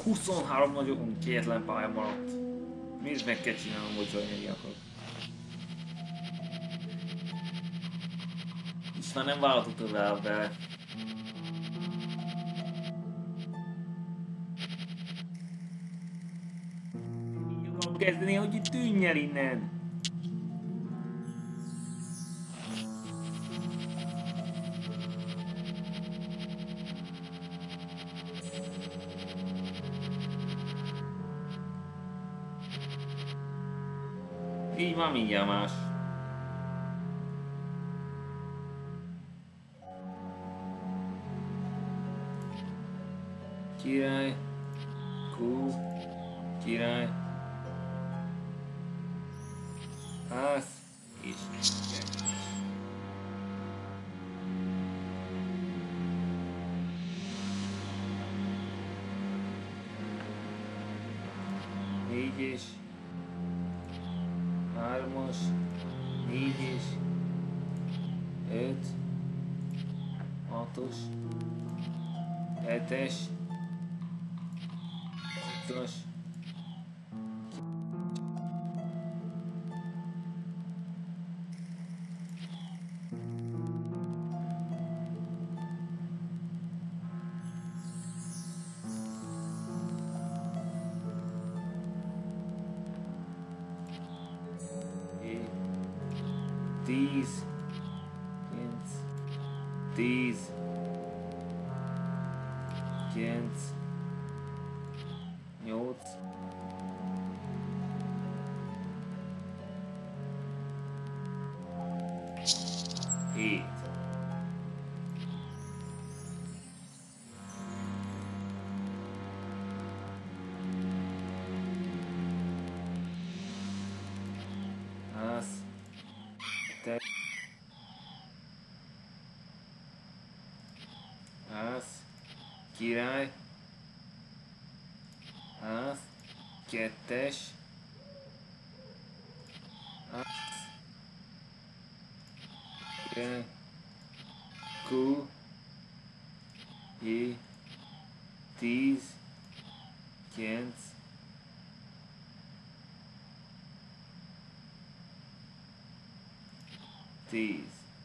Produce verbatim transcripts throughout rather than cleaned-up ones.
huszonhárom nagyon kétlen pálya maradt. Miért meg kell csinálnom, hogy zajnyeri akarok. És már nem vállaltuk tovább, de... Így akarom kezdeni, hogy itt tűnj el innen! Így már mindjárt más. Király. Kú. Király. Ház. És négyes. Hármas, négyes, öt, hatos, hetes, nyolcas, tíz, kilenc, tíz, kilenc, nyolc, hét. Az. Te. Az. Király. Az. Kettes. Az. Király. Kú. Jé. Tíz. Kilenc. Tíz.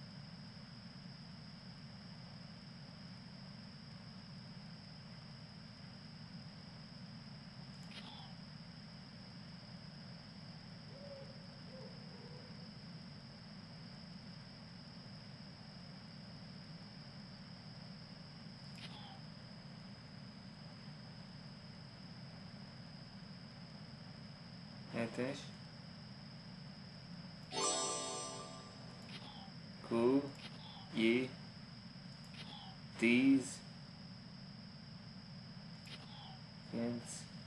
Hetes. Kú. Jé. Tíz. Kilenc.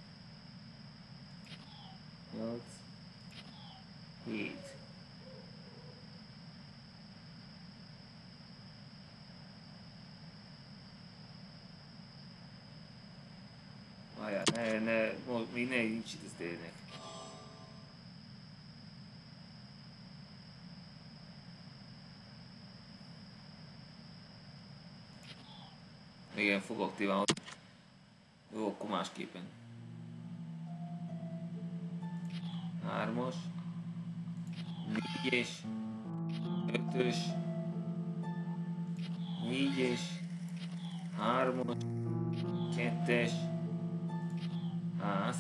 Nyolc. Hét. Várjál, ne, ne, most még ne nincs itt az tényleg. Igen, fog aktiválni. Jó, akkor másképpen. Hármas. Négyes. Ötös. Négyes. Hármas. Kettes. Ház.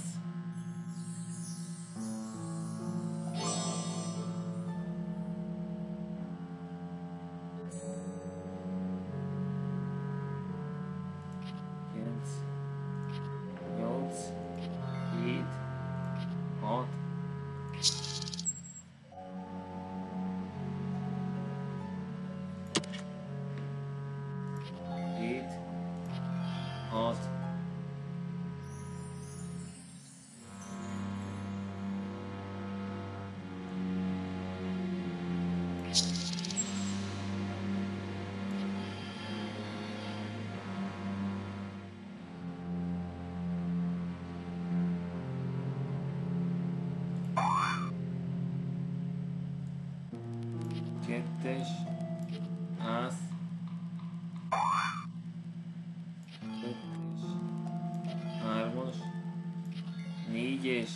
négyes.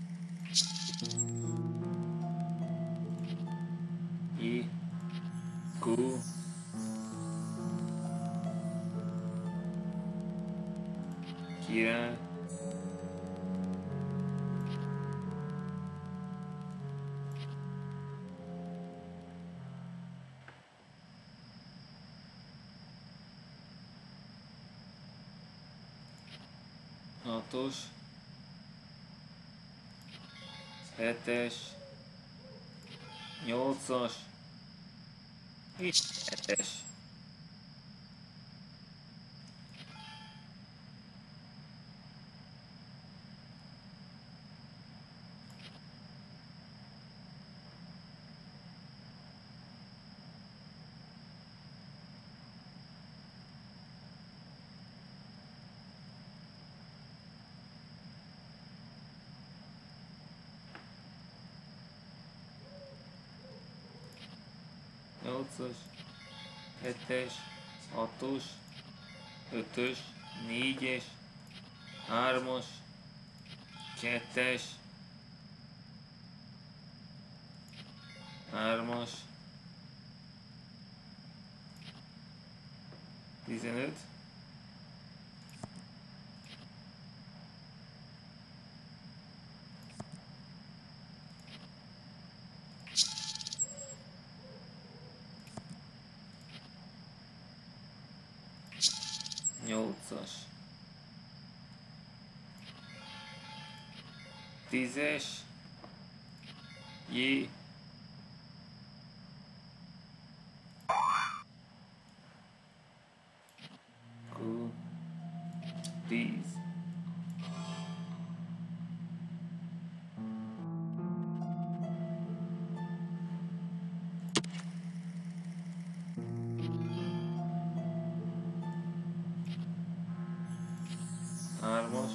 I. Q. Király. Hatos. Hetes. Nyolcas. És hetes. Nyolcas. Hetes. Hatos. Ötös. Négyes. Hármas. Kettes. Hármas. Tizenöt. Nyolcas. Tízes. J. Q. Tíz. Hármas.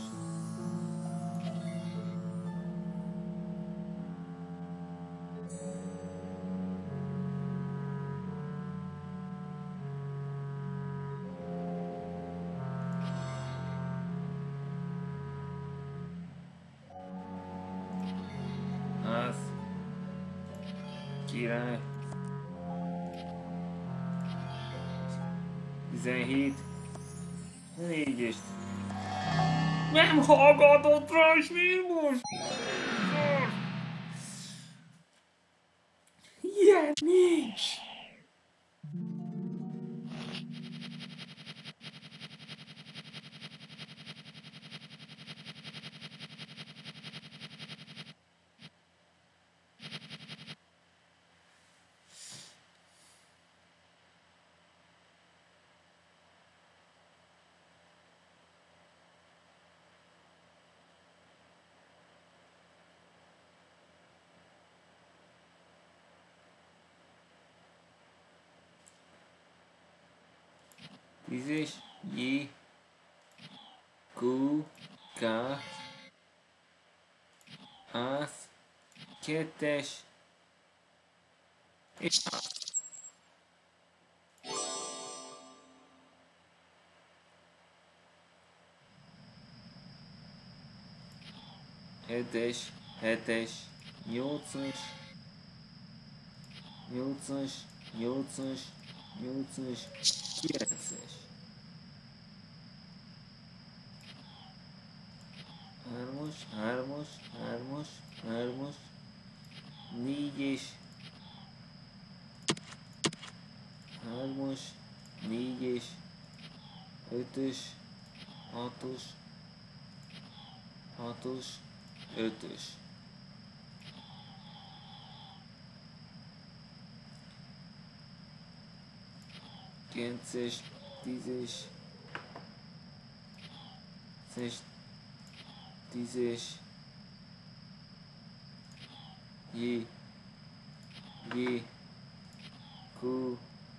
Ház. Király. Tizenhét. Négyes. Nem hallgatott rá, és mi most? Ilyen nincs! Tízes. J. Q. K. Ház. Kettes. És hetes. Hetes. Nyolcas. Nyolcas. Nyolcas. Nyolcas. Kilences. Hármas. Hármas. Hármas. Hármas. Négyes. Hármas. Négyes. Ötös. Hatos. Hatos. Ötös. Kilences. Tízes. Tízes. Tízes. J. J. Q.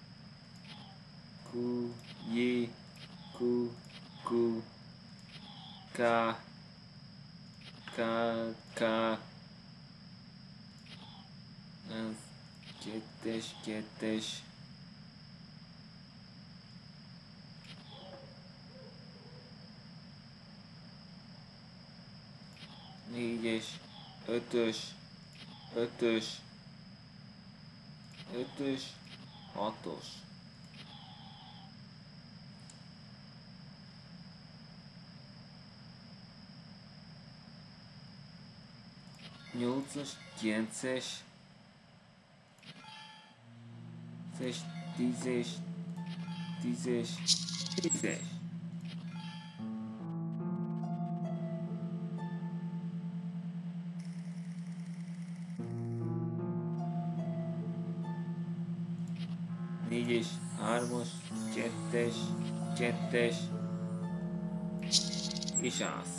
Q. J. Q. Q. K. K. K. Az kettes, kettes. négyes, ötös, ötös, ötös, hatos. nyolcas, kilences, tízes, tízes, tízes. négyes, hármas, kettes, kettes, és ász.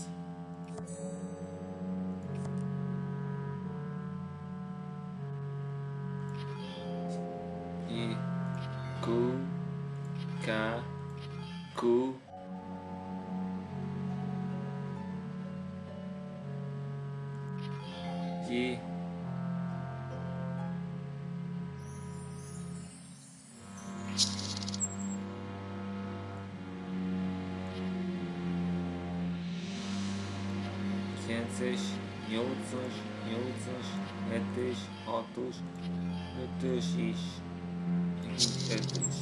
I, Q, K, Q, J, kilences, nyolcas, nyolcas, hetes, hatos, ötös és ötös.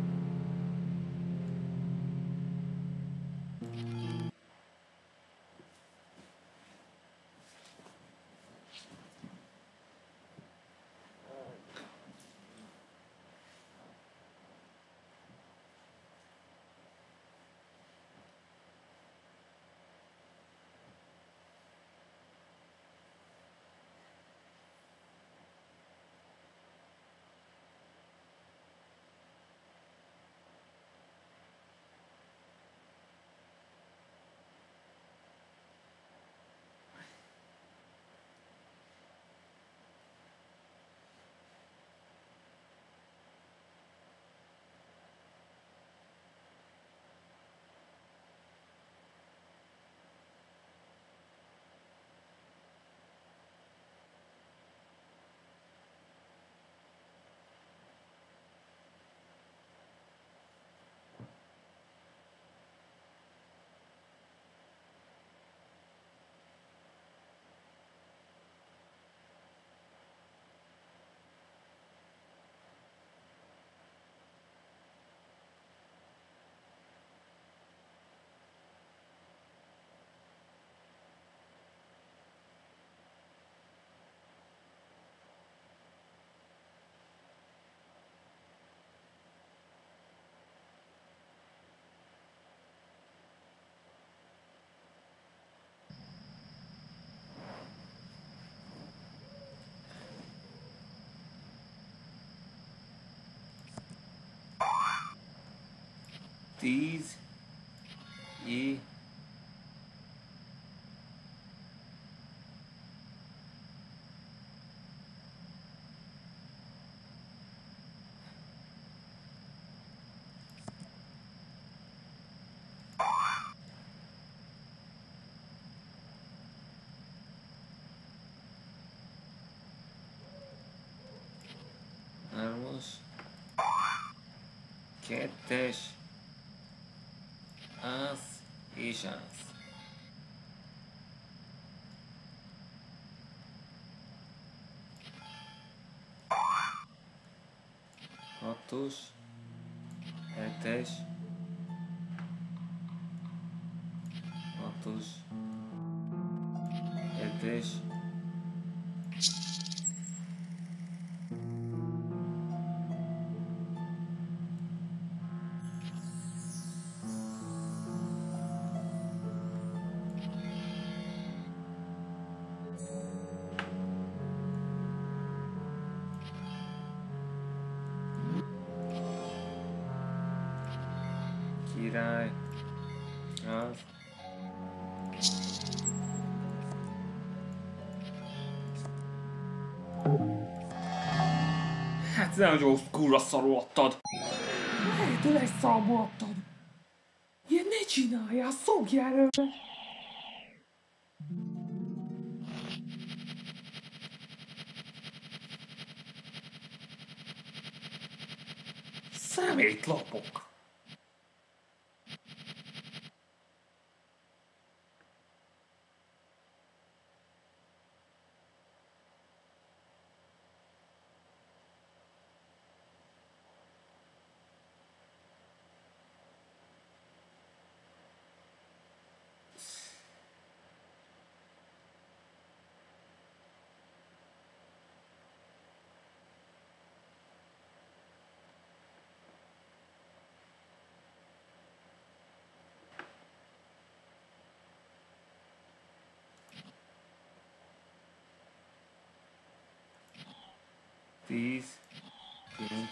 tíz, J, hármas, kettes, ász és ász. hatos, hetes, hatos, hetes, király, ász, hát nagyon kurva szarul adtad. Lehető legszarabból adtad. Ilyen ne csináljál, szogjál előre. Szemétlapok. tíz, kilenc,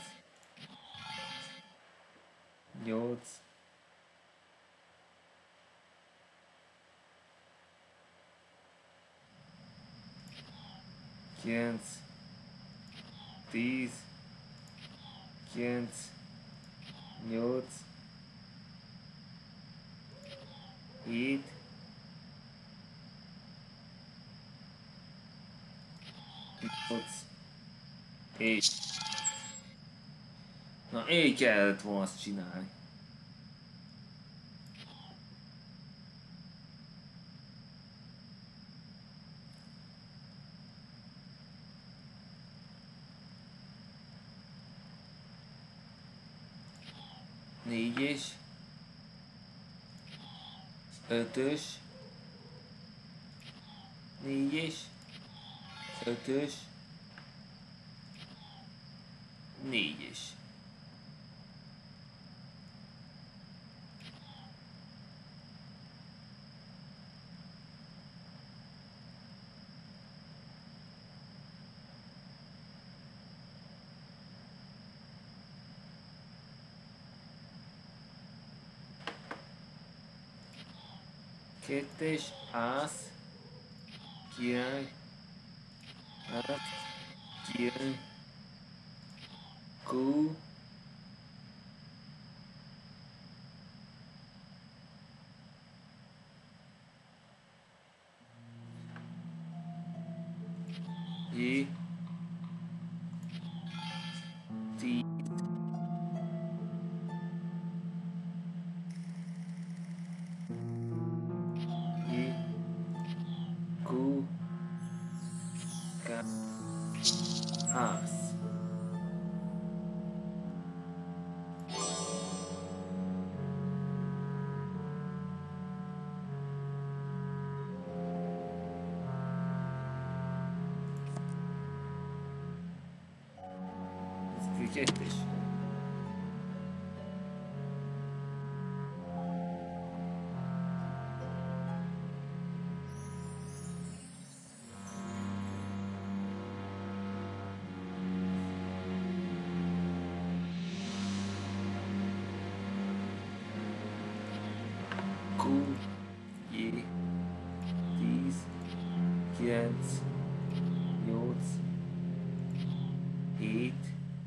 nyolc, kilenc, tíz, kilenc, nyolc, hét, nyolc, és... Na, így kellett volna azt csinálni. Négyes, ötös, négyes, ötös, négyes. Kettes, ász, király, át, király, kú, jé, tí, jé, kú, ká, ász. Ez kettes. Kú, jé, tíz, kilenc, nyolc, hét,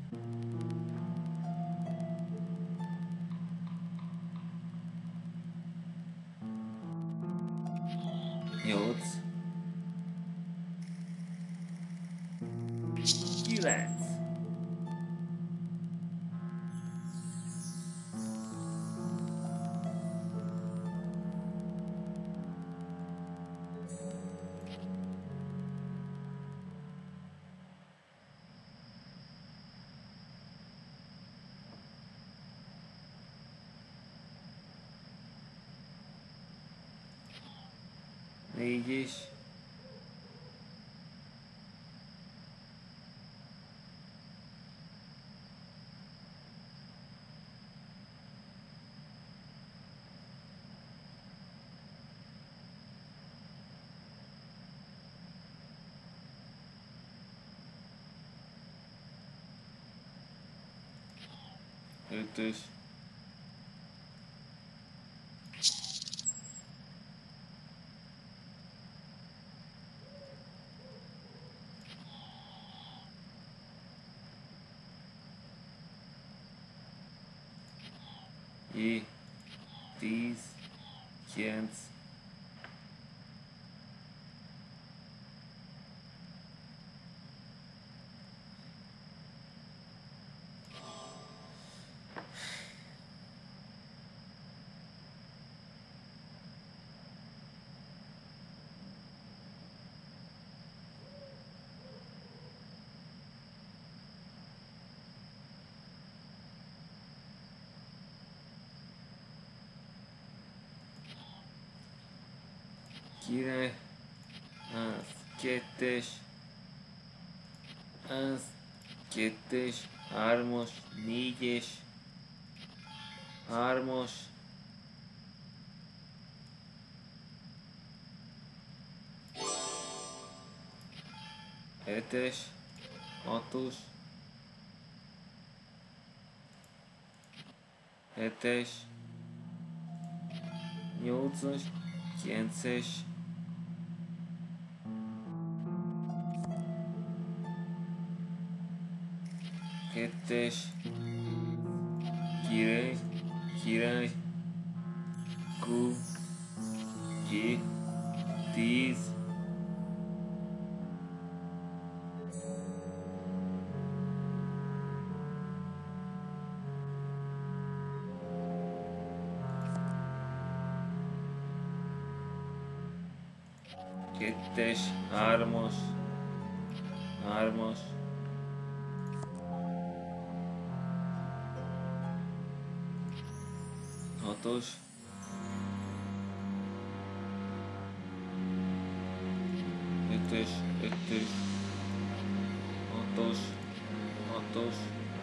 nyolc, kilenc. Négyes, ötös, jé, tíz, kilenc, király, ász, kettes, ász, kettes, hármas, négyes, hármas, hetes, hatos, hetes, nyolcas, kilences, kettes, kilenc, kilenc, Q, G, tíz, kettes, hármas, hármas, hatos, ötös, ötös, hatos, hatos,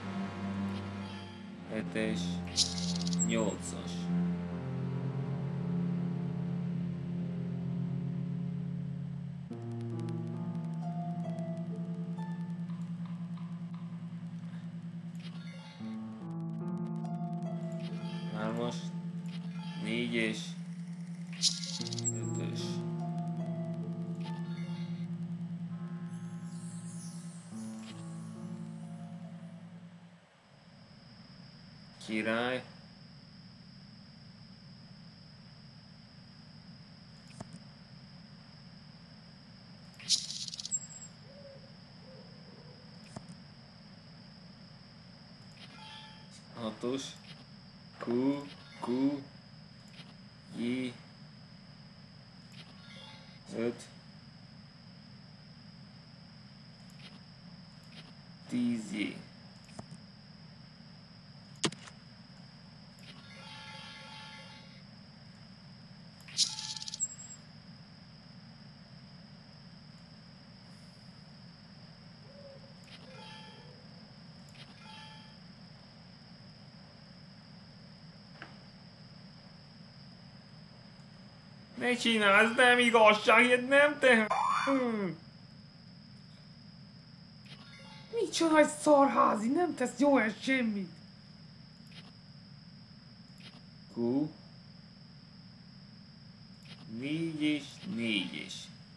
hetes, nyolcas. Hármas, négyes, ötös. Király. Hatos. Q, Q, J, öt, tíz J. Ne csinálsz, nem igazság, ilyet nem te... Hmm. Micsoda egy szarházi, nem tesz jó el semmit. Q, négyes, négyes.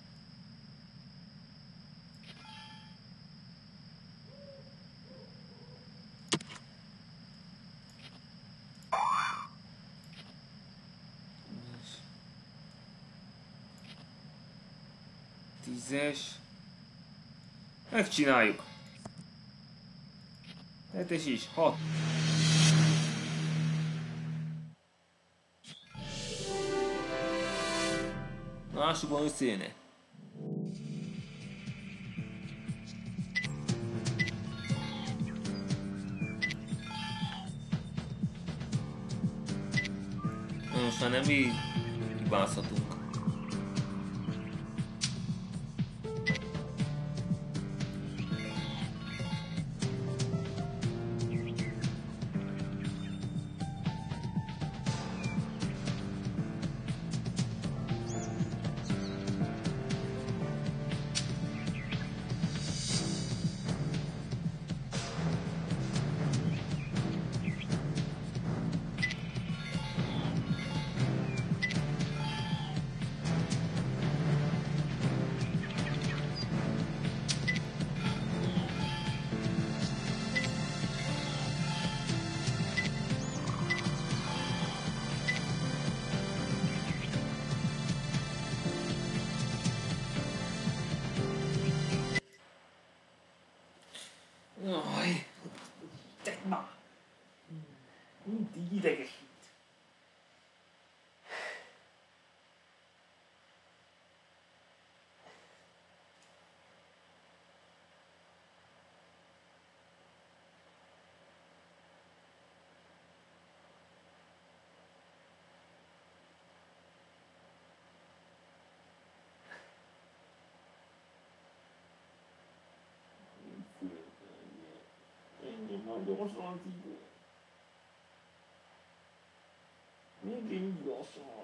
Tízes. Megcsináljuk. Hetes is, hat. Lássuk, van összejönne. Na most már nem így hibázhatunk. Jaj, tedd már! Mindig idegesít. Ennyi nagyon az idő. Még így lassan.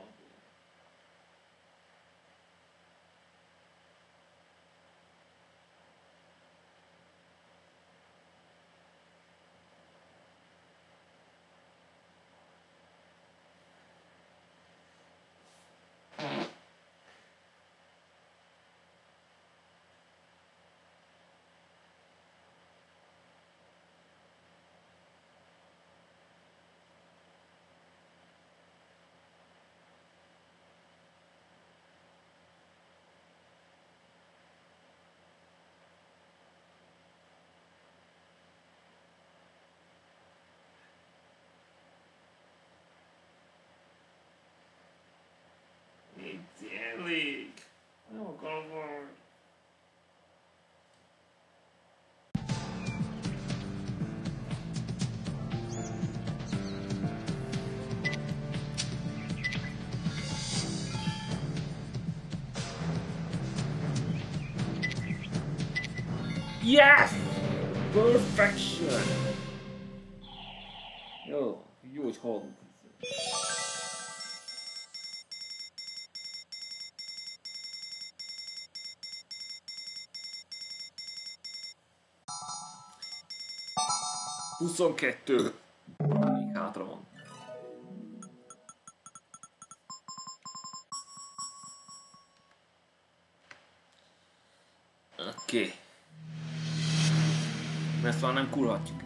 Yes! Perfection! Jó, jó, hogy hallunk. huszonkettő. Még hátra van. Oké. Okay. Ezt már nem kurhatjuk.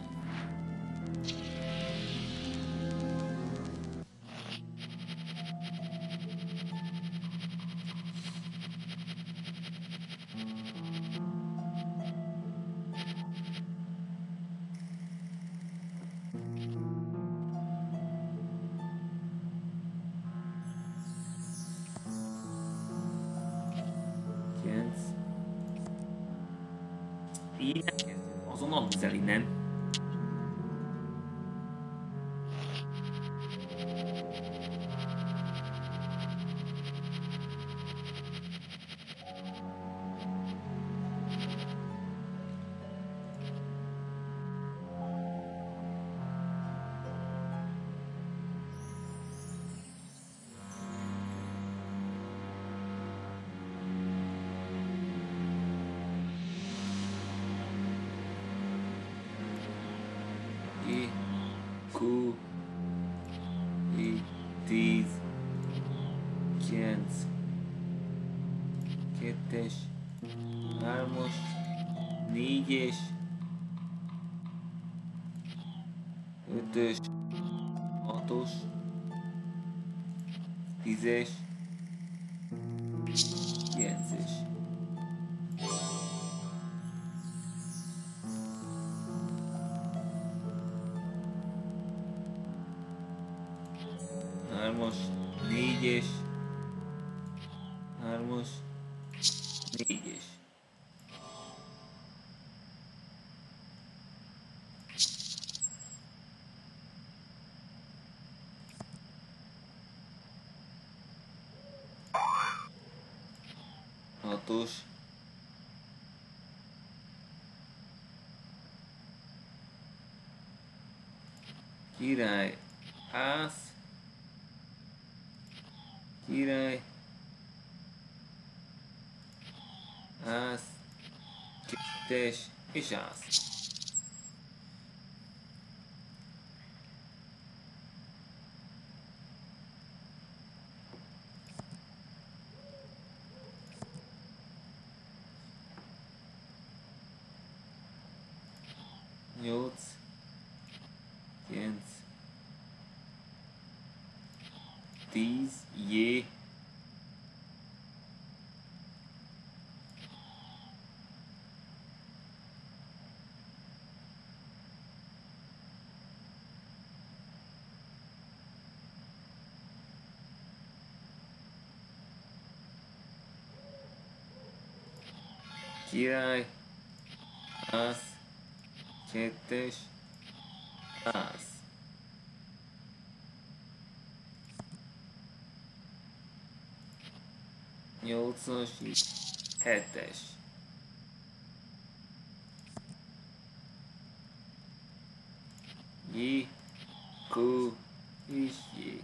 Így nem kezdjük. Azonnal húzzel innen. Q, I, tíz, kilenc, kettes, hármas, négyes, ötös, hatos, tízes, kilences. Hármas, négyes, hármas, négyes. Hatos. Király, ász. Király, ász, kettes és ász. Nyolc, kilenc, tíz, jé. Király, ász, kettes, ász. Nyolcas, hetes. J, Q és J.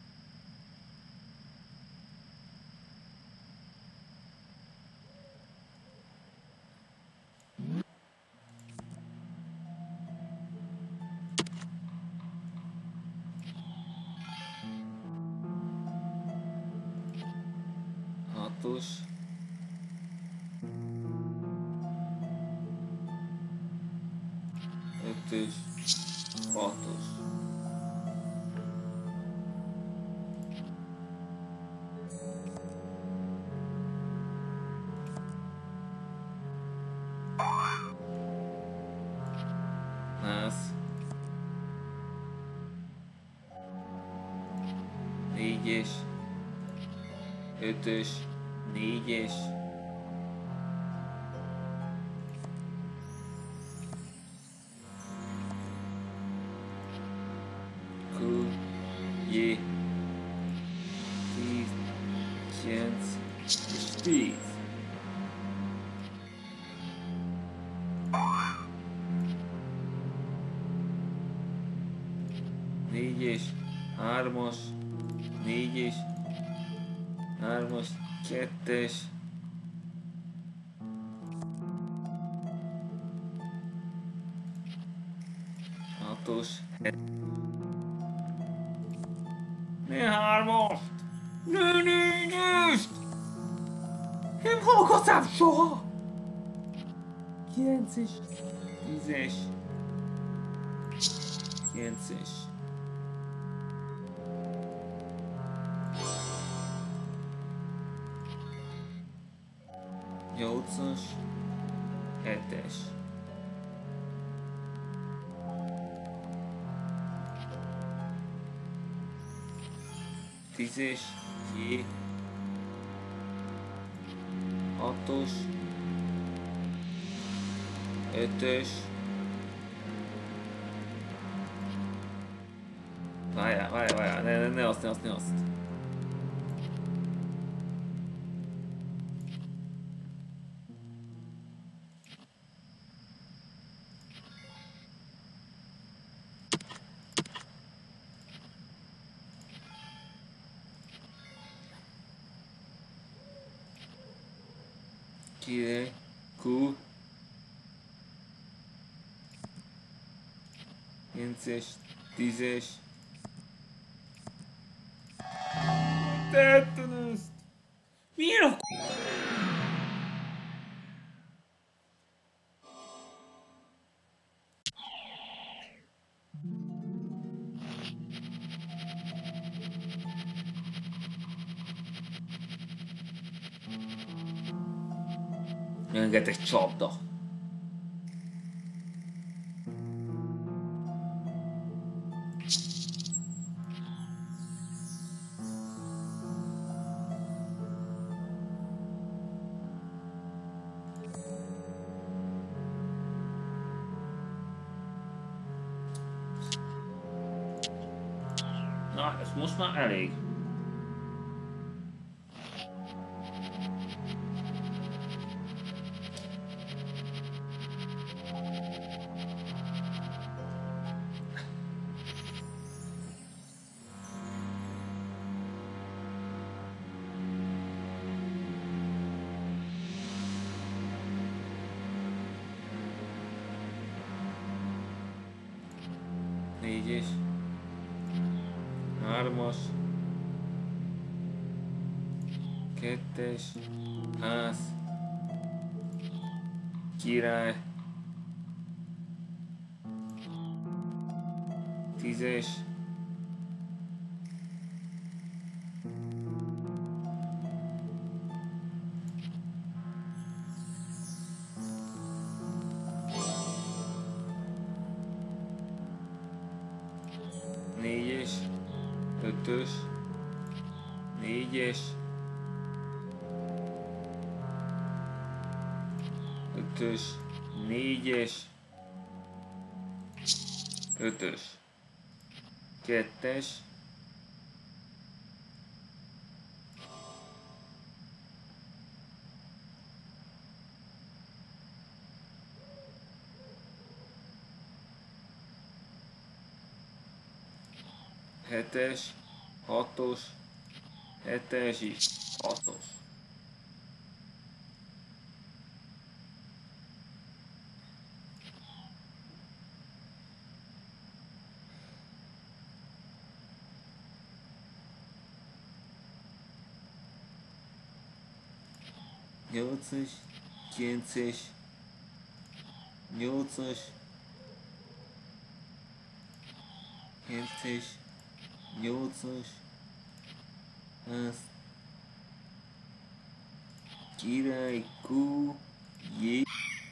Hatos. Ötös. Hatos. Ász. Négyes. Ötös. Négyes. Q, J, tíz, kilenc és tíz. hármas, négyes, hármas, kettes, hatos, het. Ne hármast! Ne négyest! Nem hallgatám soha! Kilences. Tízes, kilences, nyolcas, hetes, tízes, J, hatos, ötös, várjál, várjál, várjál, ne, ne, ne azt, ne azt, ne azt. Király, Q, kilences, tízes. Tetted ezt! Miért a rengeteg csapda. Na, ez most már elég. Négyes, hármas, kettes, ház, király, tízes, négyes, ötös, négyes, ötös, négyes, ötös, kettes, hetes, hatos, hetes és hatos. Nyolcas, kilences, nyolcas, kilences, nyolcas, az király, Q, J.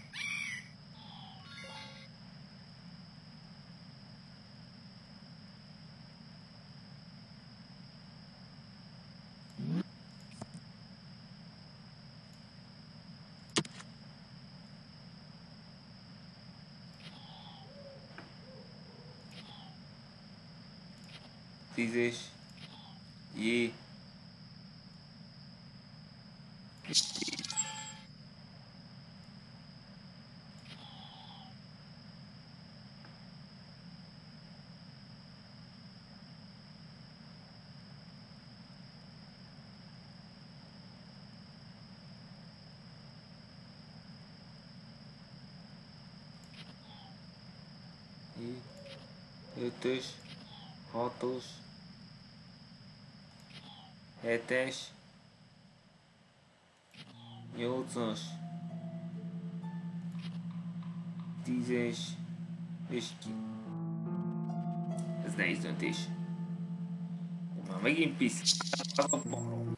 Tízes, J. ötös, hatos, hetes, nyolcas, tízes, és ki. Ez nehéz döntés. Már megint pisz. Az a barom.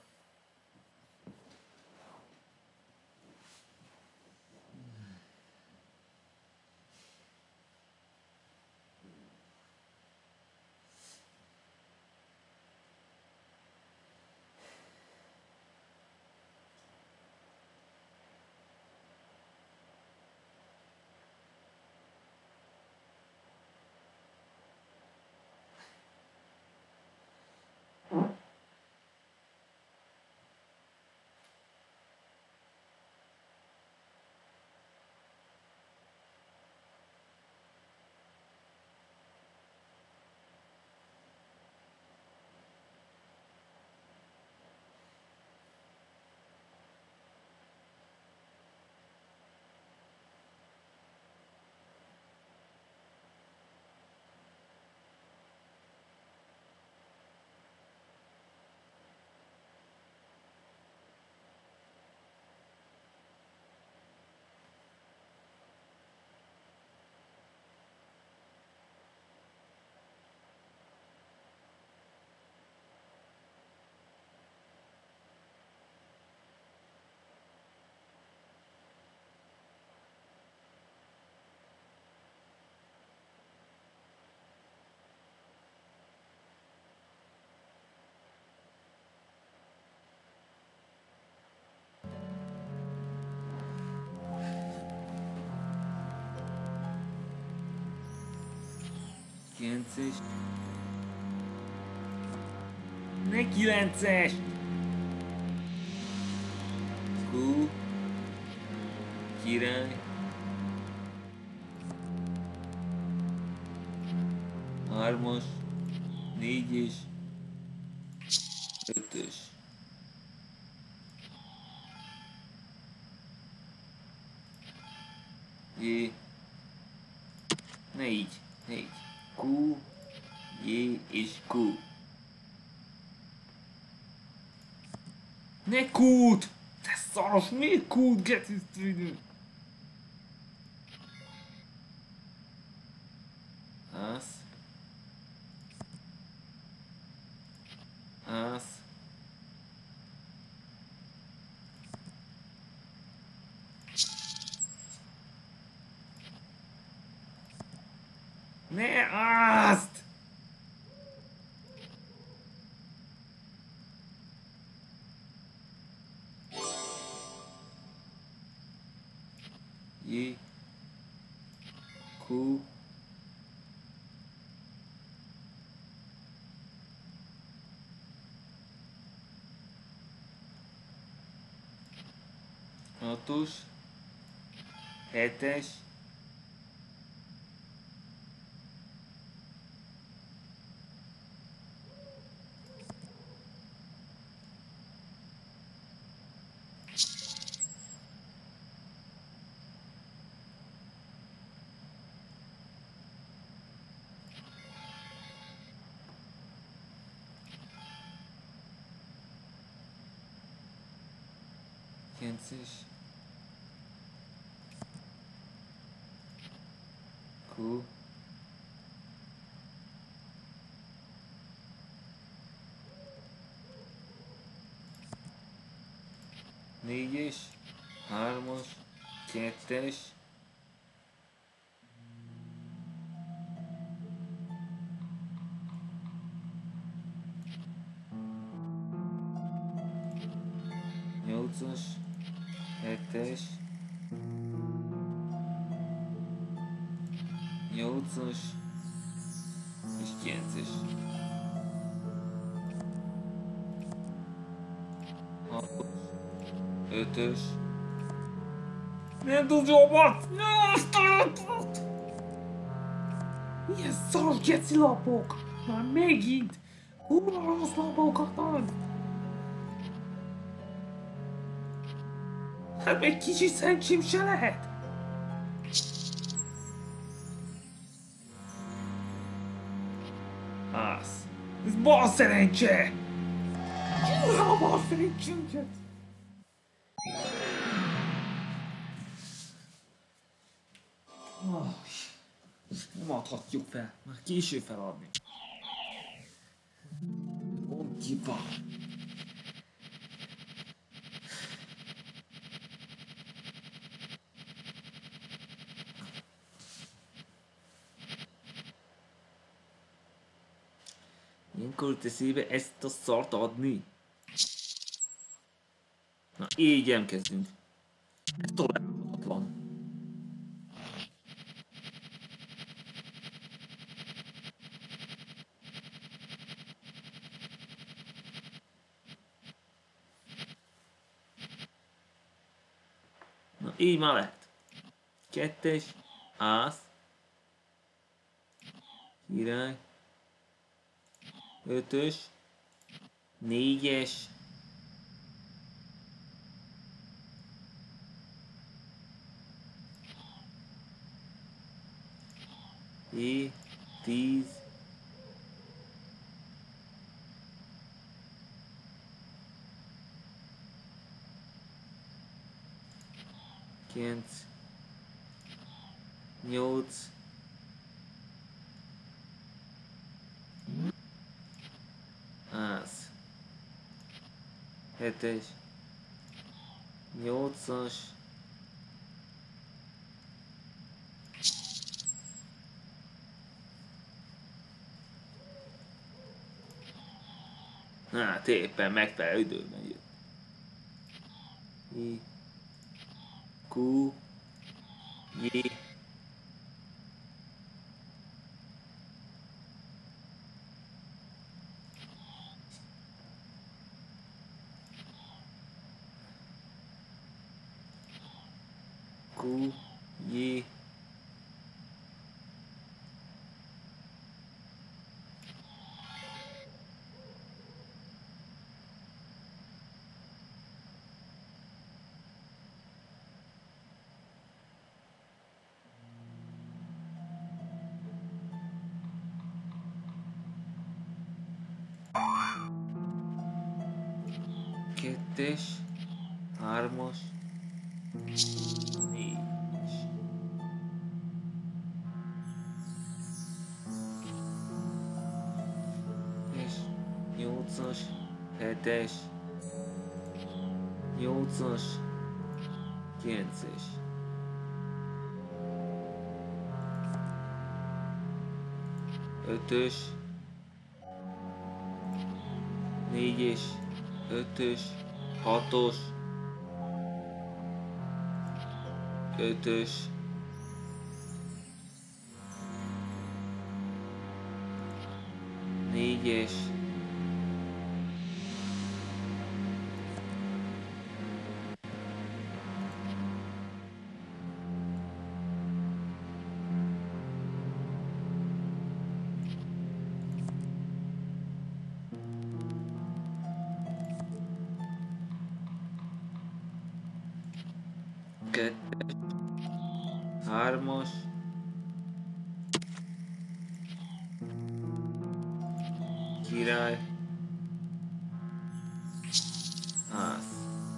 kilences. Ne kilences! Hú. Király. Hármas. Négyes. Ötös. Jé. Ne így. Ne így. Q, J és Q. Ne Q-t! Te szaros, miért Q-t gecisztődő? Ász. Ász. Ne azt! J. Q. Hatos. Hetes. kilences. Q. Négyes. Hármas. Kettes. Nyolcas. Hetes. Nyolcas. És kilences. Hatos. Ötös. Nem tudsz jobbat! Milyen szaros geci lapok! Már megint! Kurva rossz lapokat ad! Hát még kicsi szentsém se lehet! Van szerencse! Gyúrva van szerencsénket! Oh, nem adhatjuk fel, már késő feladni. Mondd ki van. Ilyenkor jut eszébe ezt a szart adni. Na, így emkezdünk. Ez tolerálhatatlan. Na, így már lehet. Kettes, ász. Király. Ötös. Négyes. É, tíz. Kilenc. Nyolc. Ász. Hetes. Nyolcas. Hát éppen megfelelő időben jött. I. Q. J. Q. J. Kettes, hármas, négy. És nyolcas, hetes, nyolcas, kilences. Ötös, négyes, ötös, hatos, ötös, négyes, kettes, hármas, király, ász.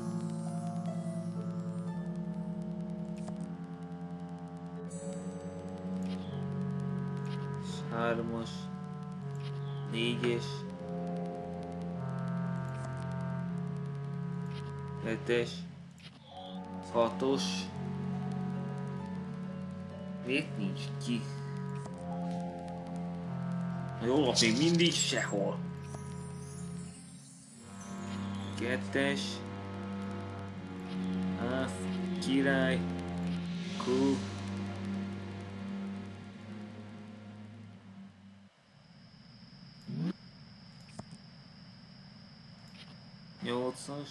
És hármas, négyes, hetes, hatos. Miért nincs ki? A jó lap még mindig sehol. Kettes. Ász. Király. Q. Nyolcas.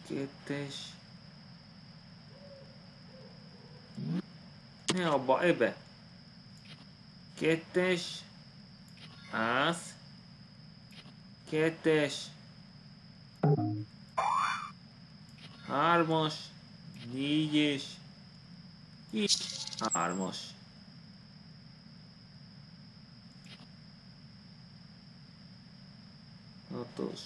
Kettes. Ne abba, ebbe. Kettes. Ász. Kettes. Hármas. Négyes. És hármas. Hatos.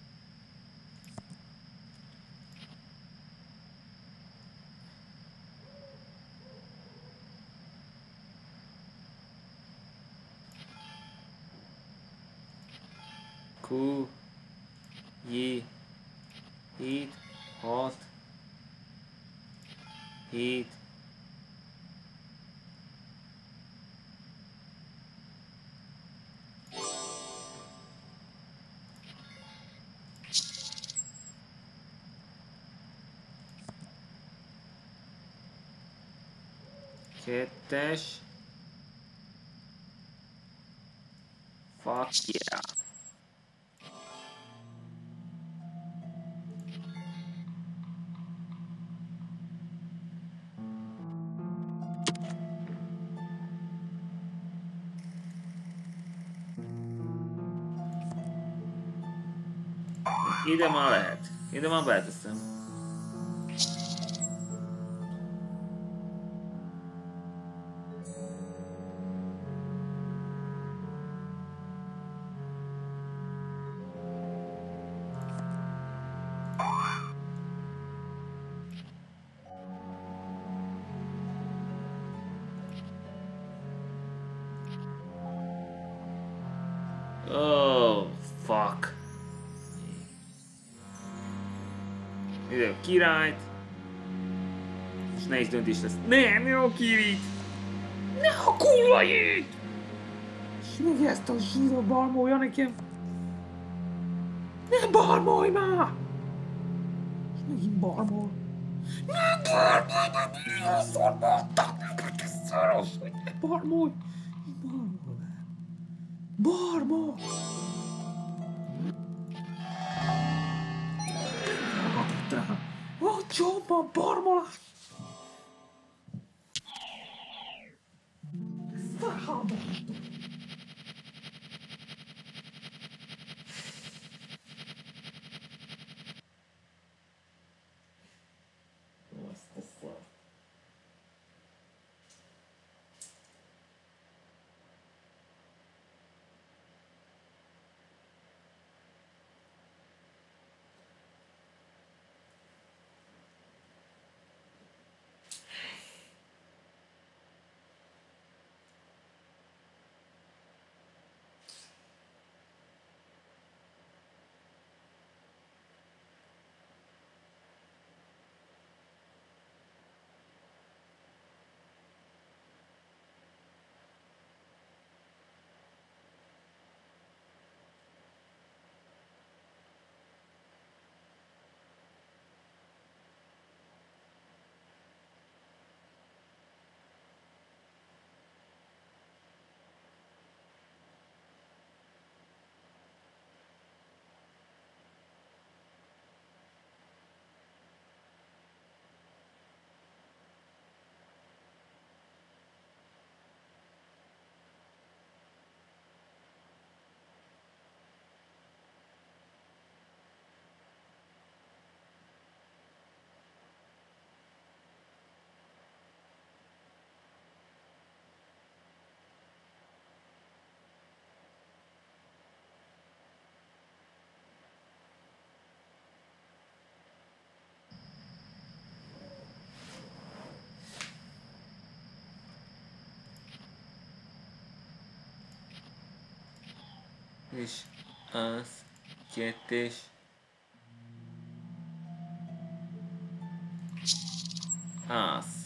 Q. J. Hét. Hat. Hét. Kettes. Fuck yeah. Ide már lehet. Ide már beteszem. Oh, fuck. Ide a királyt. És nehéz döntés lesz. Nem, ne a kirit! Ne a kurvait! És még ezt a zsíra barmolja nekem. Ne barmolj már! És megint barmol. Ne barmolj már! Miószor mondtam neked, ez szaros, hogy ne barmolj! Barmol már. Barmol! Hogy jobb a barmolás! Felháborító! Azt a szart. És az, kettes. Ász.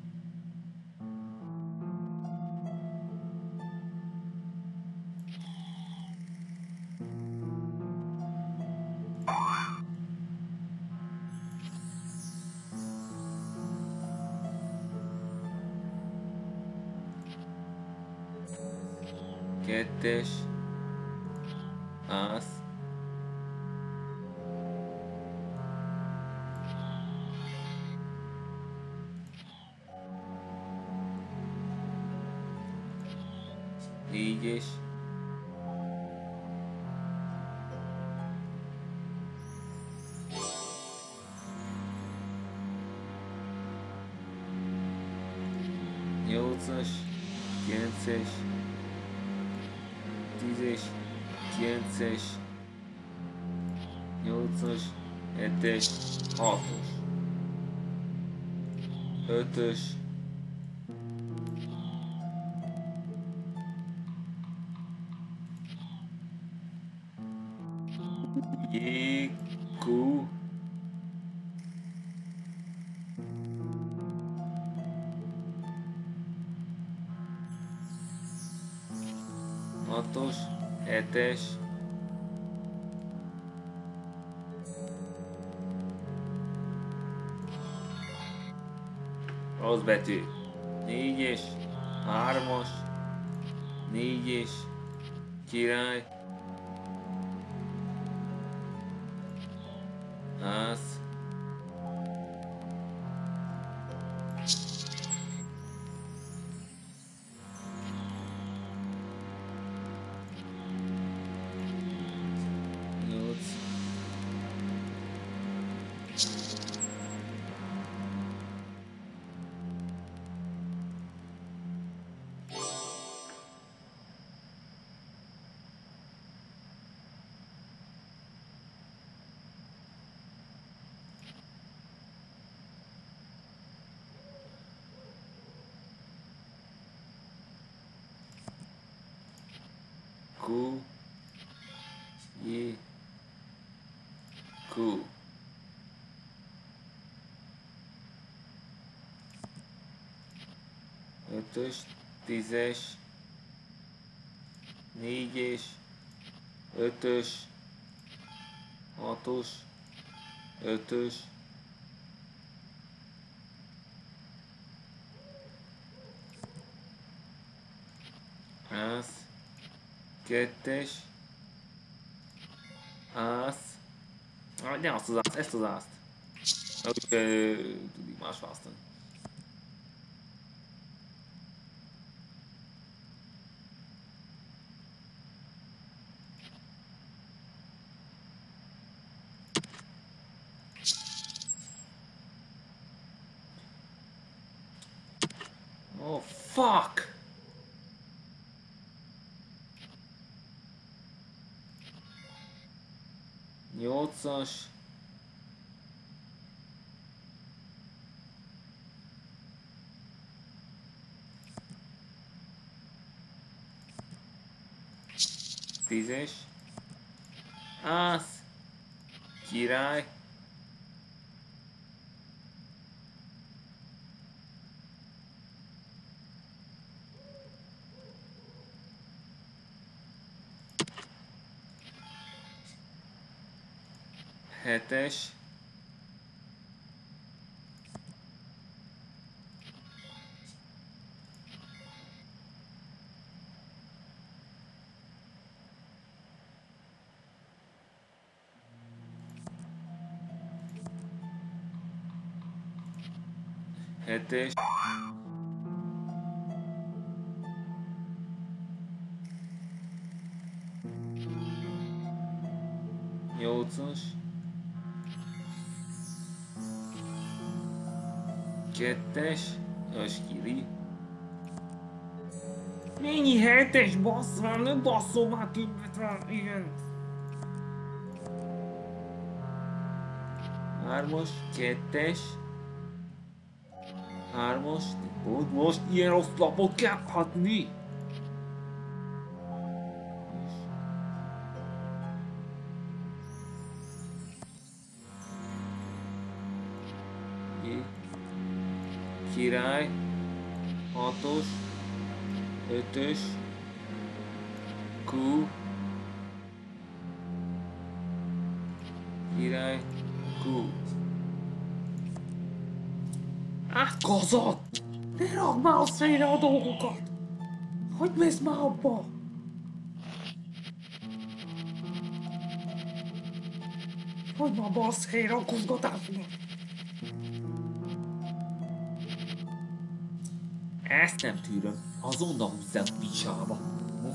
Kettes. Ász. négyes, nyolcas, kilences, tízes, kilences, nyolcas, hetes, hatos, ötös, J, Q, hatos, hetes, rossz betű, négyes, hármas, négyes, király, ász, nyolc, Q, J, Q, ötös, tízes, négyes, ötös, hatos, ötös, ász, kettes, ász, ah, nem azt az ászt, ezt az ászt. Úgyhogy tud más választani. Oh fuck! Nyolcas. Tízes. Ász. Király. Hetes. Hetes. Nyolcas. Kettes. Öskiri. Mennyi hetes bassz van, ne basszom már többet van, igen. Hármas. Kettes. Hármas. Hogy most ilyen rossz lapot kell hatni? Király, hatos, ötös, Q, király, Q. Átkozott! Ne rakd már összeire a dolgokat! Hogy mész már abba? Hogy már bassz helyre a kuzgatásodat? Ezt nem tűröm. Azonnal húzzál a picsába.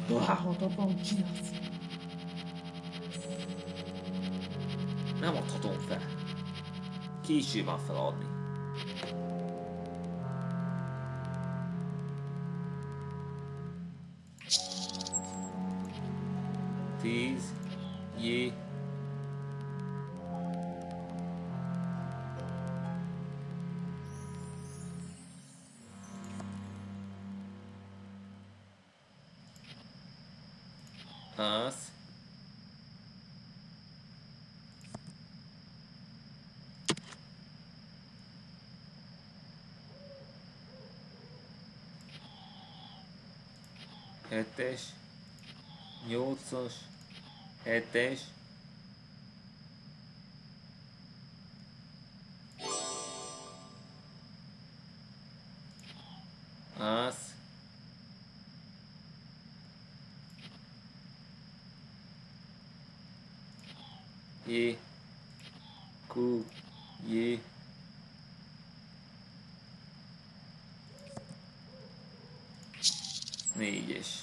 Láthatatlan, hogy csinálsz. Nem adhatom fel. Később van feladni. Tíz. Jé. Az. Hetes. Nyolcas. Hetes. Az. Jé. Kú. Jé. Négyes.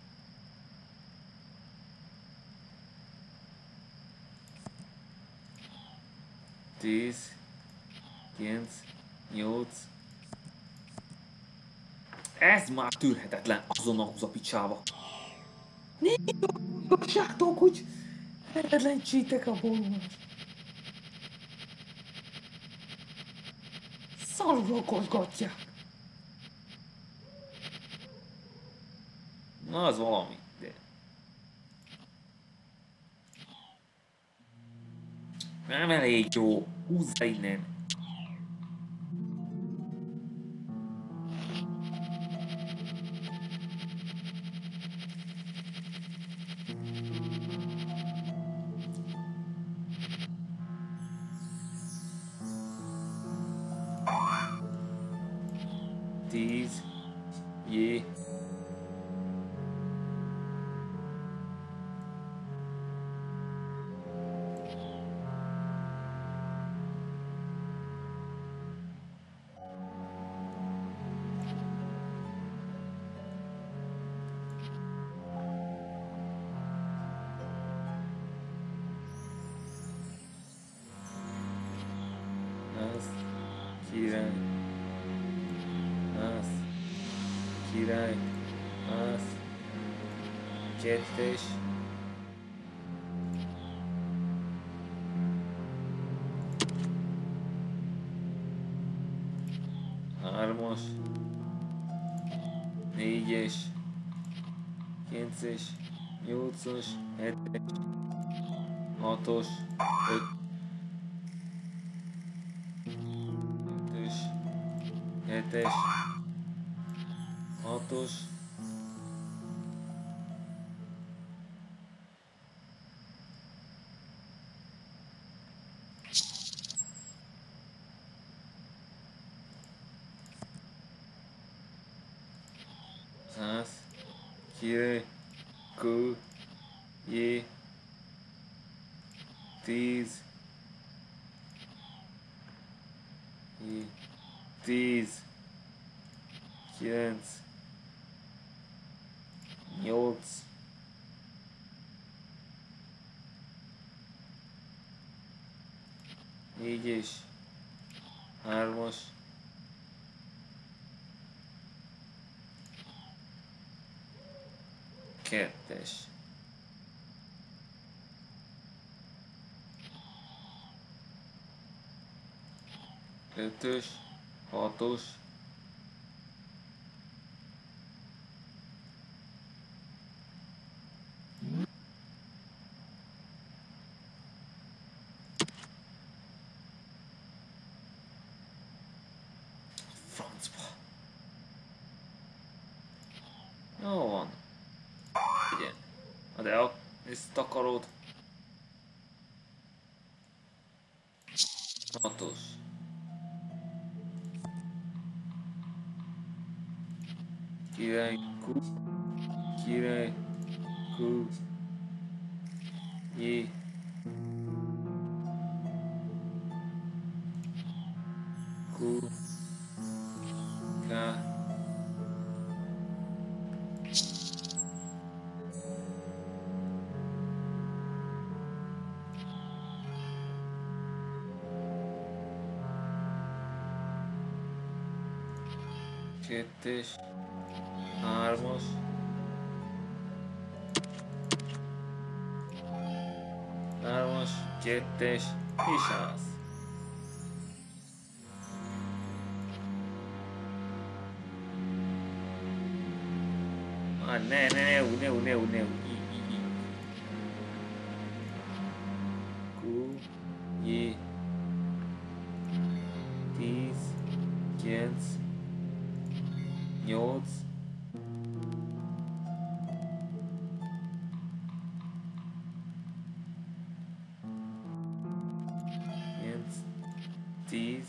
Tíz. Kilenc. Nyolc. Ez már tűrhetetlen, azonnal húz a picsába. Négy igazságtok, hogy lehetetlenítsétek a bolyomást. Szarul okosgatják. Na, az valami, de... Nem elég jó, húzza innen. Tíz. Jé. Az. Király. Az. Király. Az. Kettes. Hármas. Négyes. Kilences. Nyolcas. Hetes. Hatos. Öt. Ötös. Hetes. Hatos. Száz. Király. Kő. Jé. Tíz. Jé. Tíz. Kilenc. Nyolc. Négyes. Hármas. Kettes. Ötös. Hatos. Francba. Jó van. Igen. Na de a... ezt akarod. Hatos. Király. Kú. Király. Kú. Jé. Kú. Ká. kettes, hármas, hármas, kettes, és az. Ah, ne, ne, ne, ne, ne, ne, ne, i, i, i. Q, J, tíz, kilenc, nyolc, kilenc, tíz,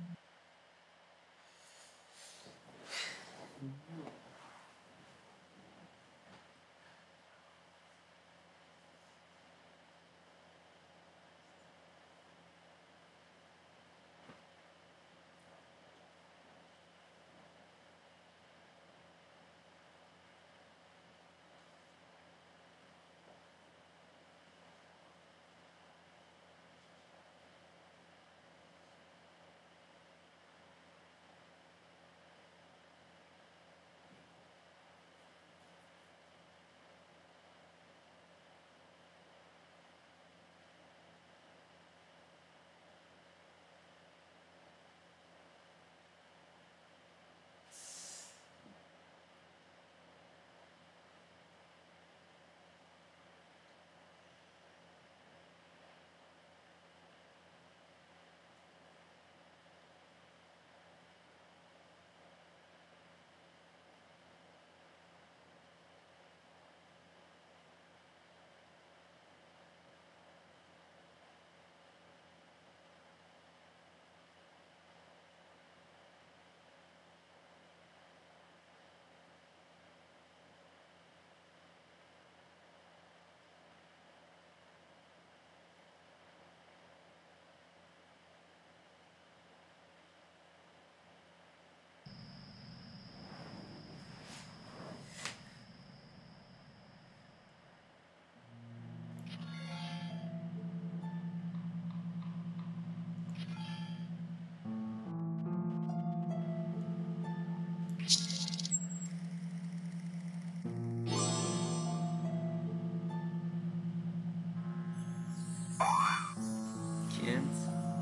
kilenc,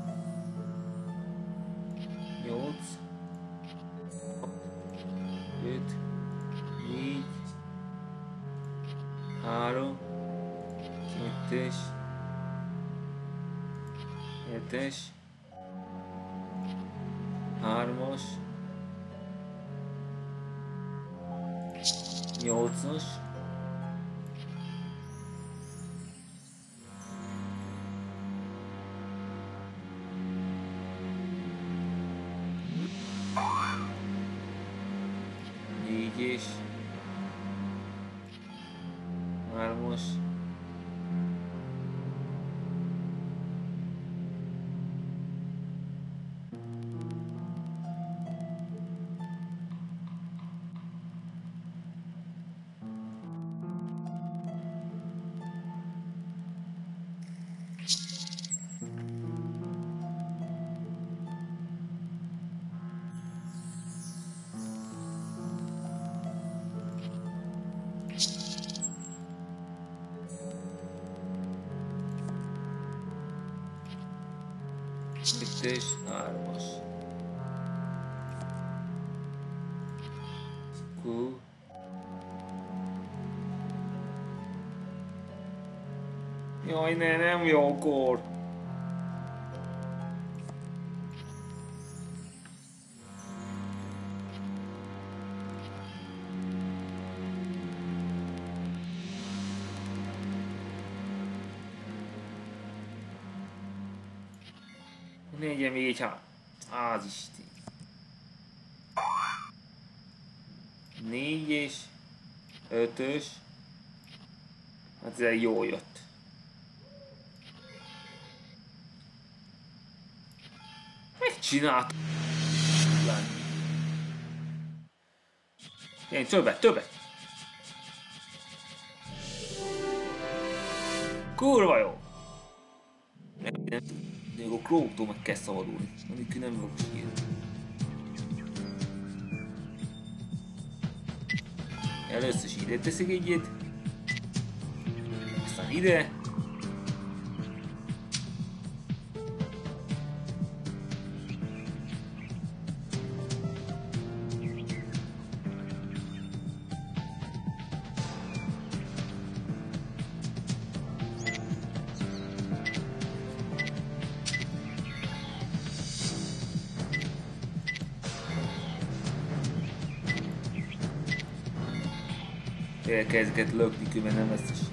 nyolc, öt, négy, három, kettes, hetes, hármas, nyolcas, négyes, hármas, kettes, hármas, Q, jaj, ne, nem jókor. Négyen még egy hát. Az Isten. Négyes, ötös. Hát ez jó jött. Megcsinált. Én többet, többet. Kurva jó. Nem, nem. Még a Crow-tól meg kell szabadulni. Amikor nem vagyok sírni. Először is ide teszik egyet. Aztán ide. El kell ezeket lökni, különben nem lesz is.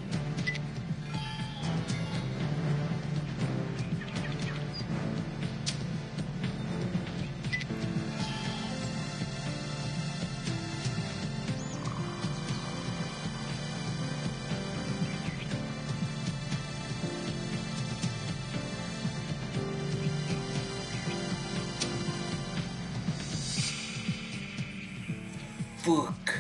Fuck.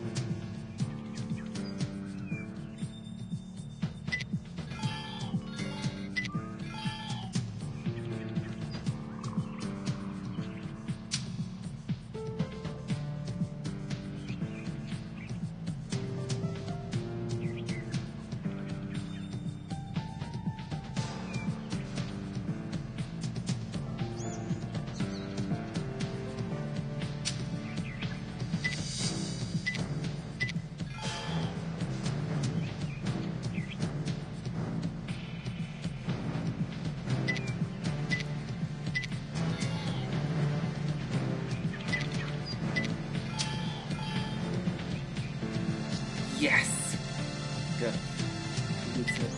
Yes! Good. Good set.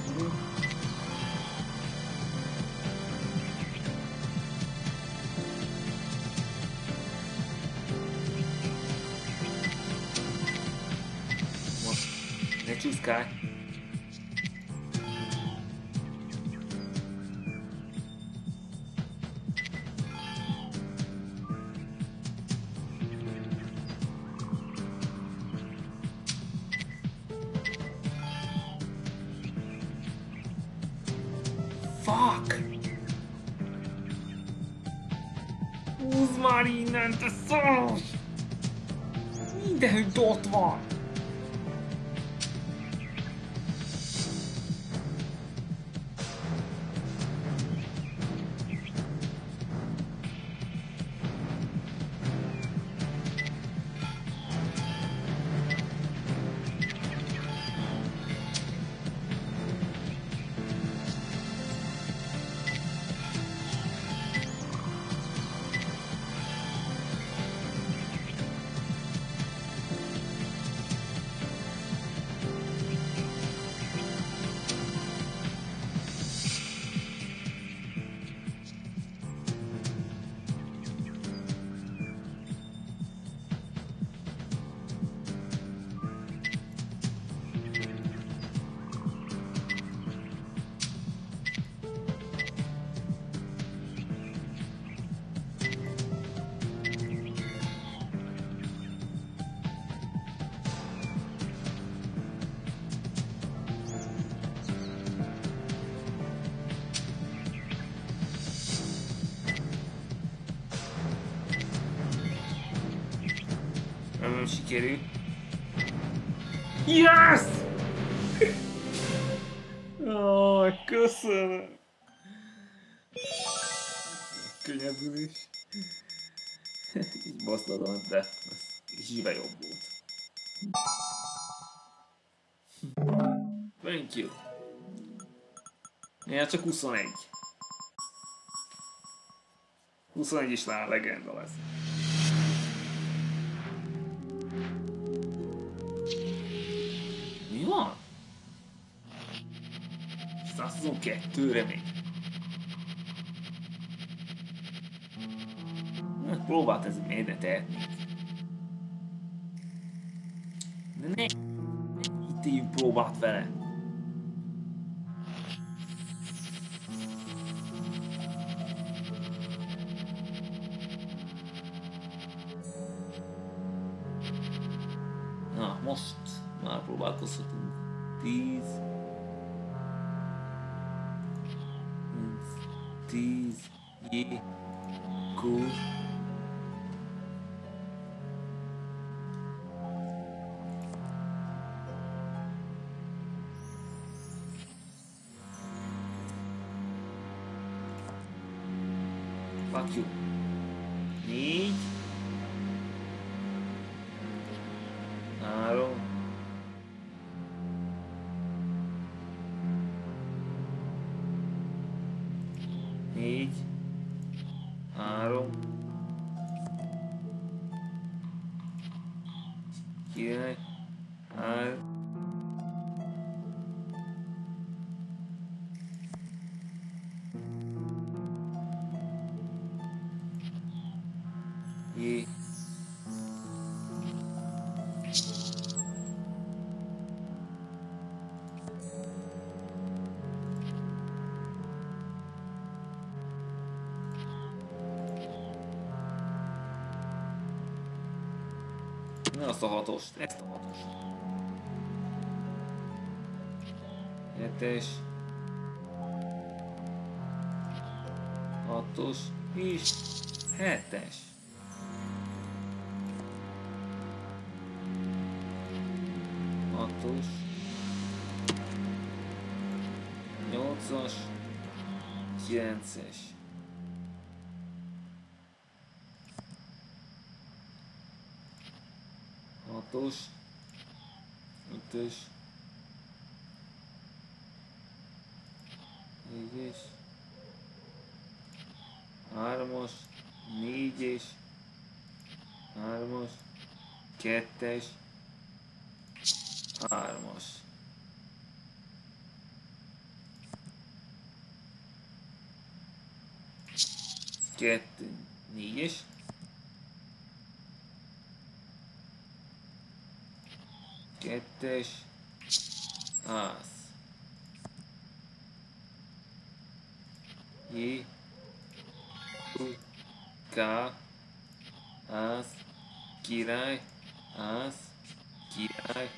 Ne csúszkálj! Fuck! Húzd már innen, te szar! Mindenütt ott van! Nem sikerül. Yes! Oh, köszönöm! Könnyebbülés. Így baszladom, de ez zsive jobb volt. Thank you. Ja, csak huszonegy. huszonegy is lá legenda lesz. Mi van? százhuszonkettőre még. Próbált ez mindent tehetni. De ne! Itt éljünk próbált vele. Na, most már próbálkozhatunk. Tíz. Tíz. Jé. Kú. Rakjuk. Négy. Három. Négy. Három. Király. Három. Jé. Na azt a hatost, ezt a hatost. Hetes. Hatos. És hetes. Hatos. Nyolcas. Kilences. Hatos. Ötös. Négyes. Hármas. Négyes. Hármas. Kettes. Hármas. Kettő. Négyes. Kettes. Ász. J. K. Ász. Király. Ász. Király.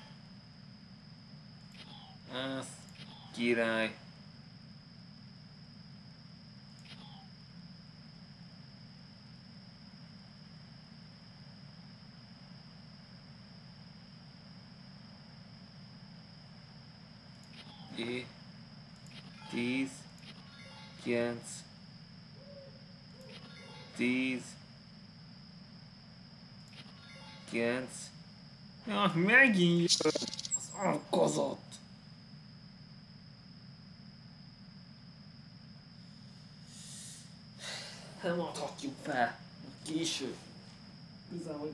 Ász. Király. É. Tíz. Kilenc. Tíz. Kilenc. Ja, megint jön az alkozat. Nem adhatjuk fel. Később. Igazából...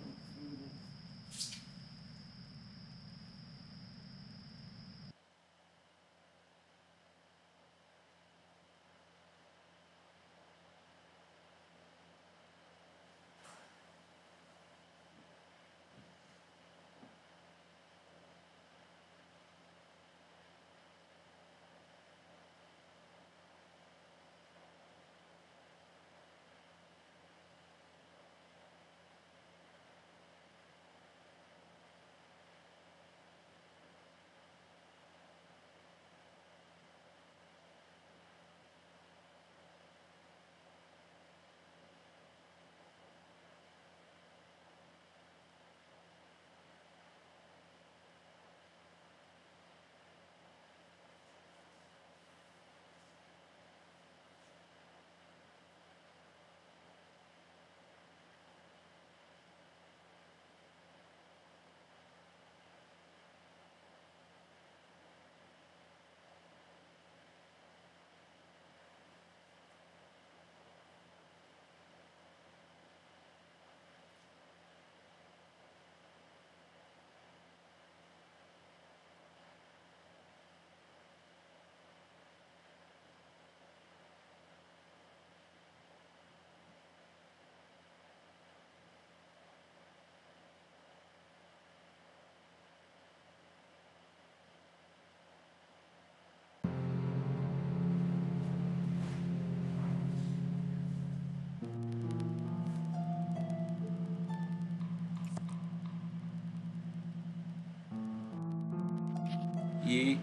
J.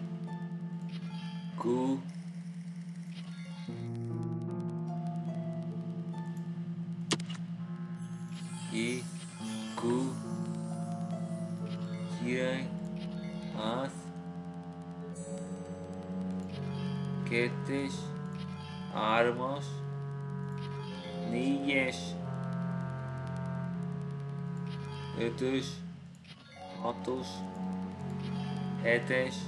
Q. J. Q. Király. Ász. Kettes. Hármas. négyes, ötös, hatos, hetes,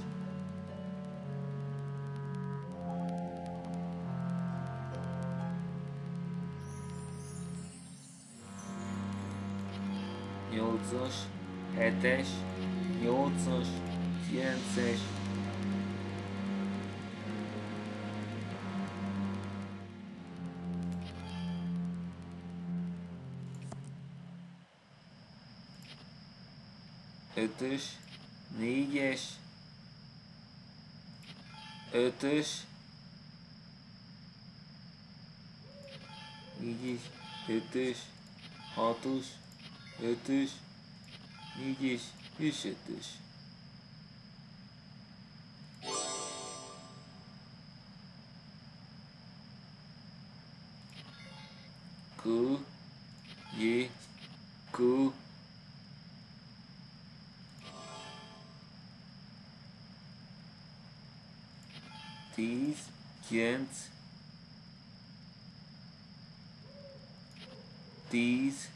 nyolcas, hetes, nyolcas, kilences, ötös, négyes, ötös, négyes, ötös, hatos, ötös, négyes és ötös. Q, J, Q, tíz, kilenc, tíz,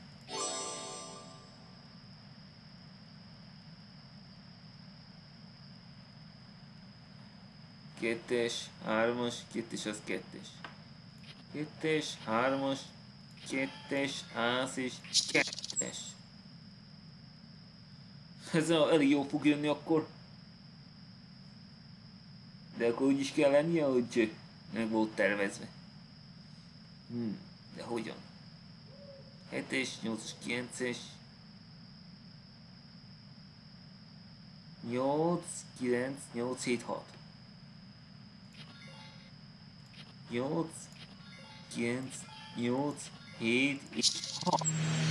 kettes, hármas, kettes az kettes. Kettes, hármas, kettes, ász és kettes. Ez a, elég jó fog jönni akkor. De akkor úgy is kell lennie, hogy meg volt tervezve. Hmm, de hogyan? hetes, nyolcas, kilences, nyolc, kilenc, nyolc, hét, hat. nyolc, kilenc, nyolc, hét és hat.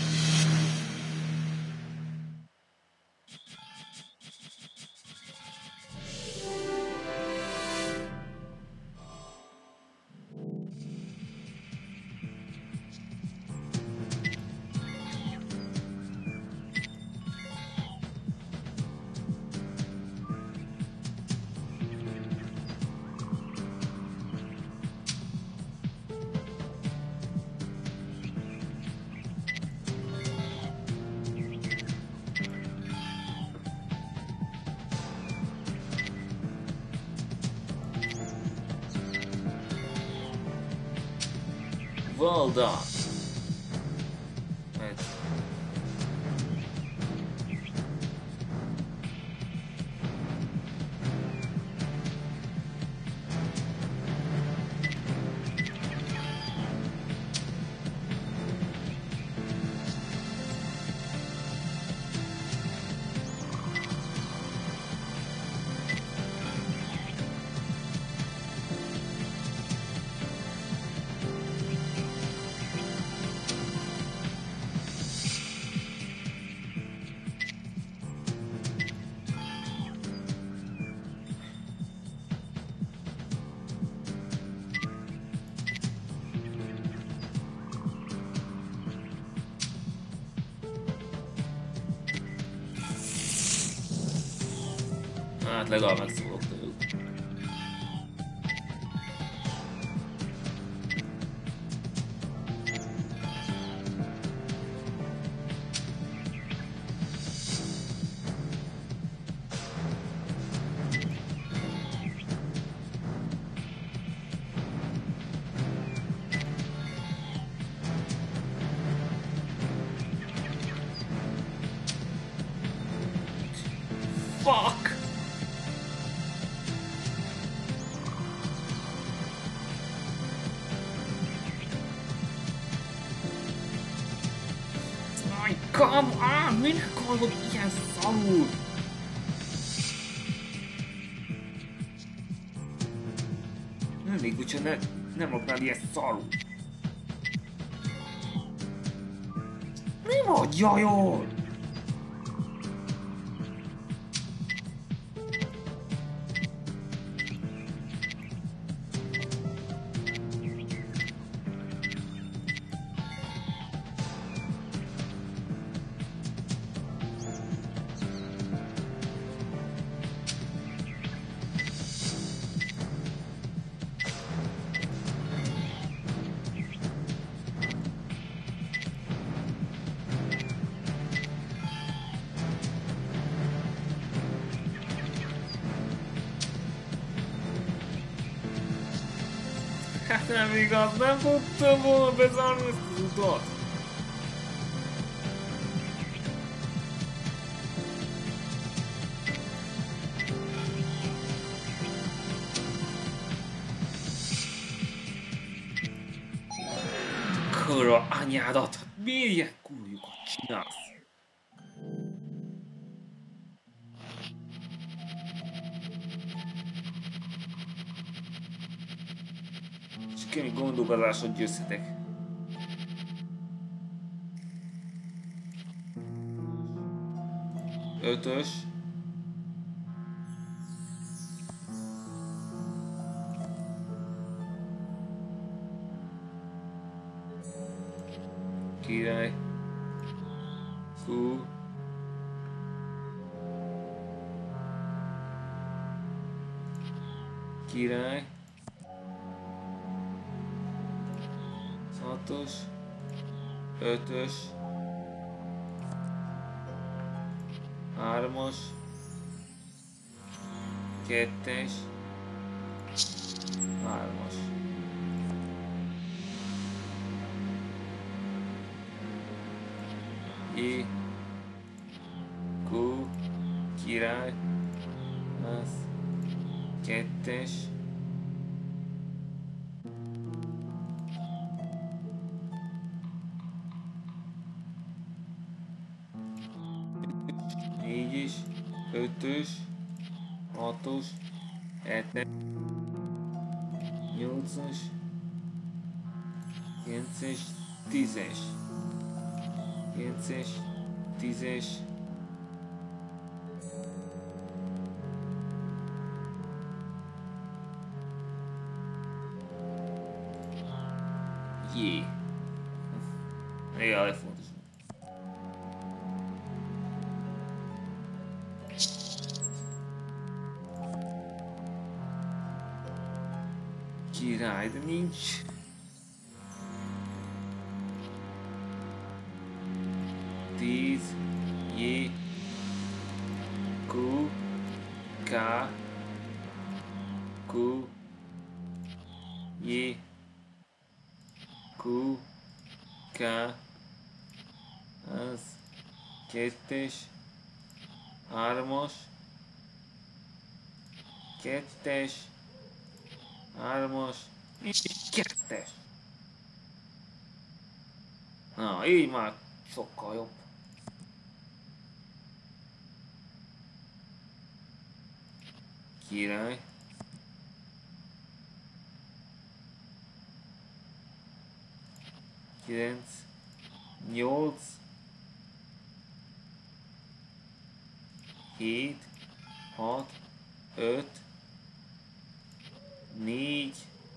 Well done. Evet. Hát legalább megszólok tőlük. Fuck! Aj, come on! Minek hallod ilyen szarul? Nem még, hogyha ne, nem raknál ilyen szarul. Mi vagy, jajol? Hát nem igaz, nem tudtam volna bezárni ezt az utat. Kurva anyádat, miért ilyen kurjukat csinálsz? Csak kemény gondolkozásod győzhetek. Ötös. Király. Q. Király. Hatos. Ötös. Hármas. Kettes. Hármas. I. Q. Király. Az. Kettes. Négyes. Ötös. Hatos. Hetes. Nyolcas. Kilences. Tízes. Kilences. Tízes. Jé. Jaj, fontos. Király, de nincs. Tíz. J. Q. K. Q. J. Q. K. Az. Kettes. Hármas. Kettes. Hármas. És kettes. Na, így már sokkal jobb. Király. Kilenc. Nyolc. Hét. Hat. Öt. Négy.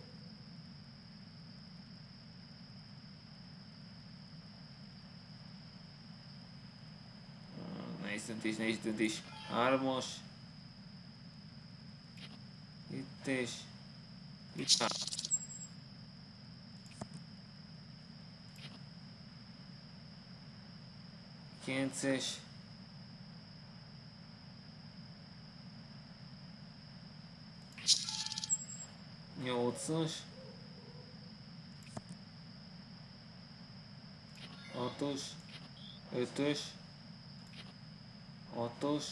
Nehéz döntés, nehéz döntés. Hármas. Itt és itt. Kilences. Nyolcas. Hatos. Ötös. Hatos.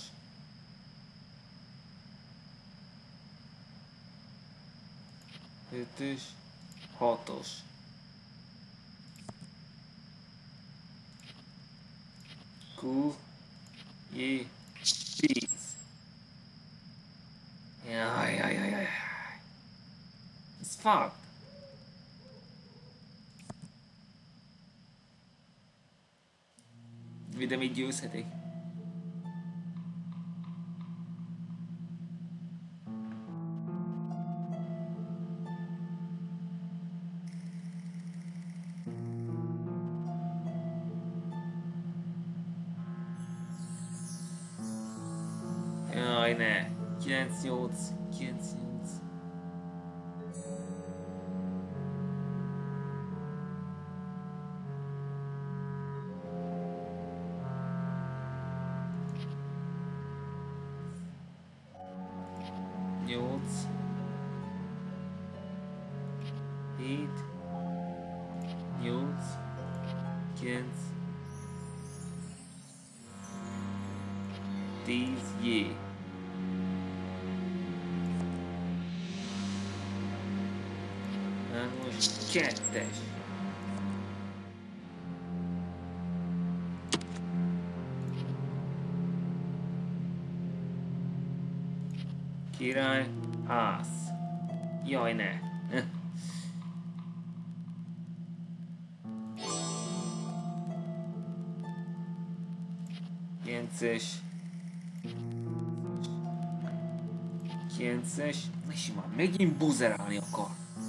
Ötös. Hatos. Q. J. tíz. Jaj, jaj, jaj, jaj. Ez fucked. De még győzhetik. Jaj, ne. kilenc nyolc. kilenc nyolc. nyolc. hét, nyolc, kilenc, tíz, jé. Hármas, kettes. Király, ász. Jaj, ne. Kilences. Kilences. És már megint buzerálni akar.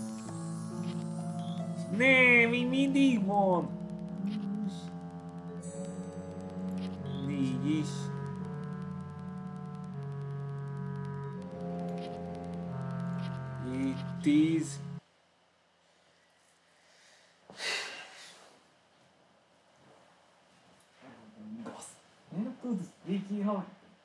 Ne, még mindig van. Négy is. Így tíz. Basz. Nem tudsz végighalni.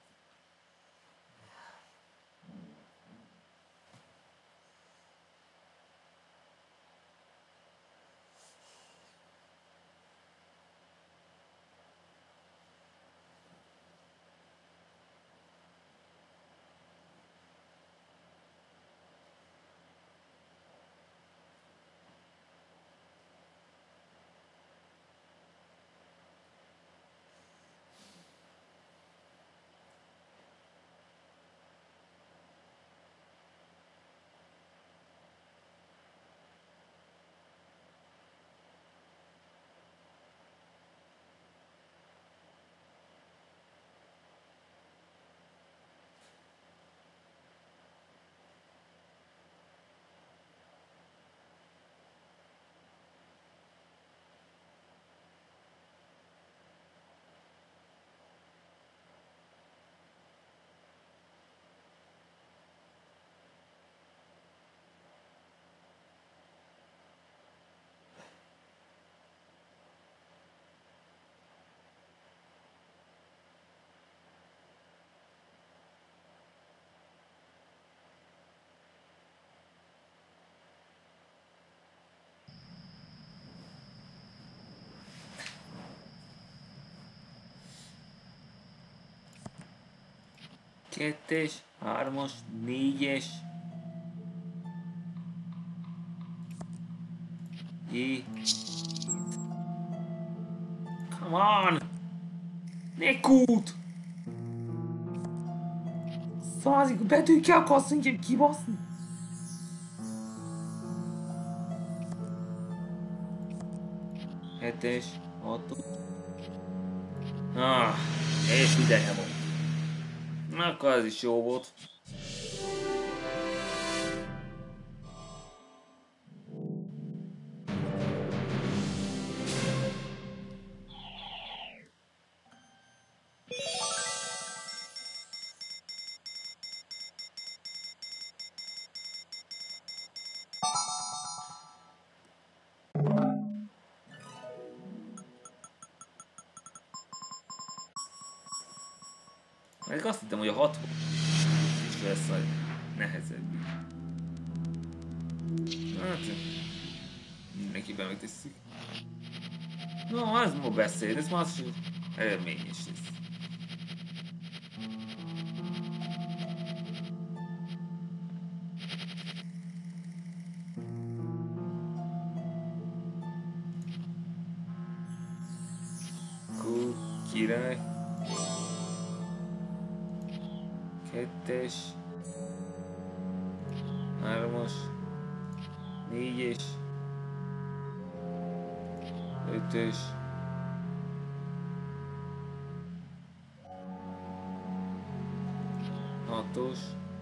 Kettes, hármas, négyes. Jé. Come on! Ne kút! Százik, betűkkel akarsz engem kibaszni? Hetes, hatos. Ah, és ideje volt. Na, akkor ez is jó volt. Meg azt hittem, hogy a hatvan is lesz a nehezebb. Hát, mindenkiben megteszik. No, ez ma beszél, ez más eredményes lesz. Cool, király. Kettes, hármas, négyes, ötös, hatos,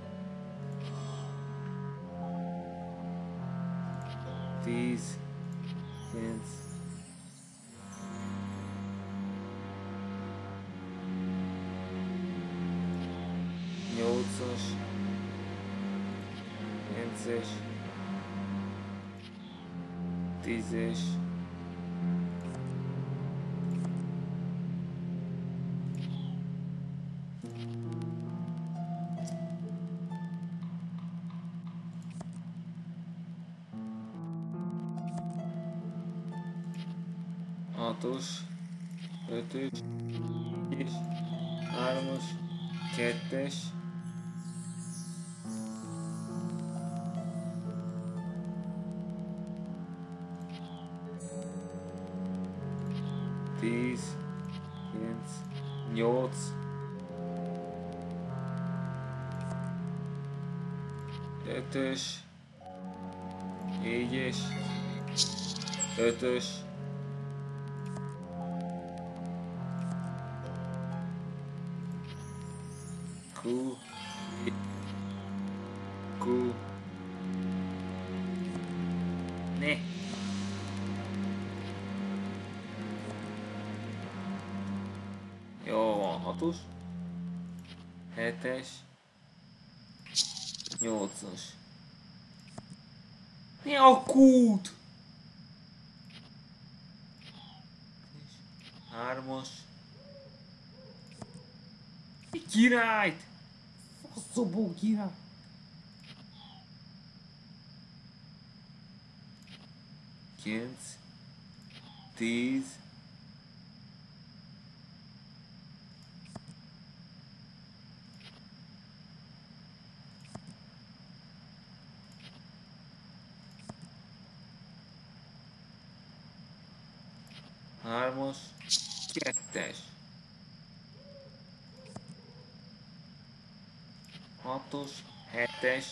tíz, kilenc, nyolcas, kilences, tízes, hatos, ötös, és hármas, kettes, tíz, kilenc, nyolc, ötös, négyes, ötös, Q, Q, ne. Jó van, hatos, hetes, nyolcas. Mi a kút? Hármas. Mi királyt? Faszobó király. Kilenc, tíz, hármas, kettes, hatos, hetes,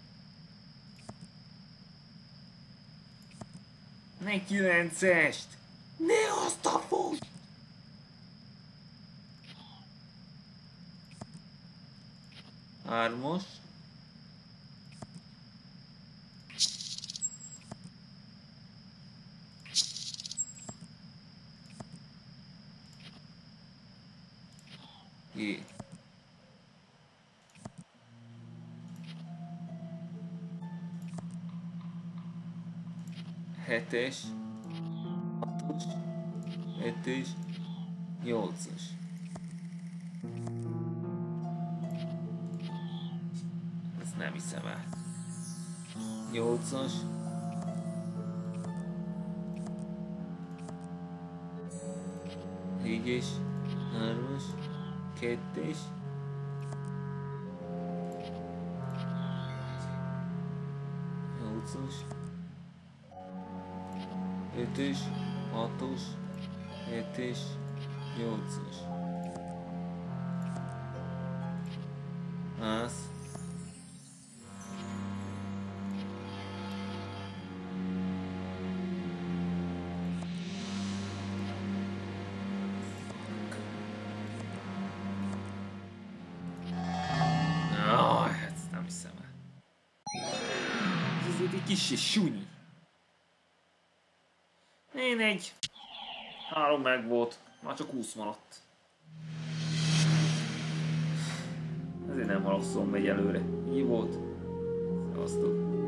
ne kilencest, Ne azt a fúj! hármas, Jé. Hetes, hatos, hetes, nyolcas. Ezt nem hiszem el. Nyolcas. Négyes, hármas, kettes, nyolcas, ötös, hatos, hetes, nyolcas. Az. Jaj, ezt nem hiszem el. Ez azért egy kicsi súnyi. Én egy. Három meg volt. Már csak húsz maradt. Ezért nem haragszom, megy előre. Így volt. Szevasztok.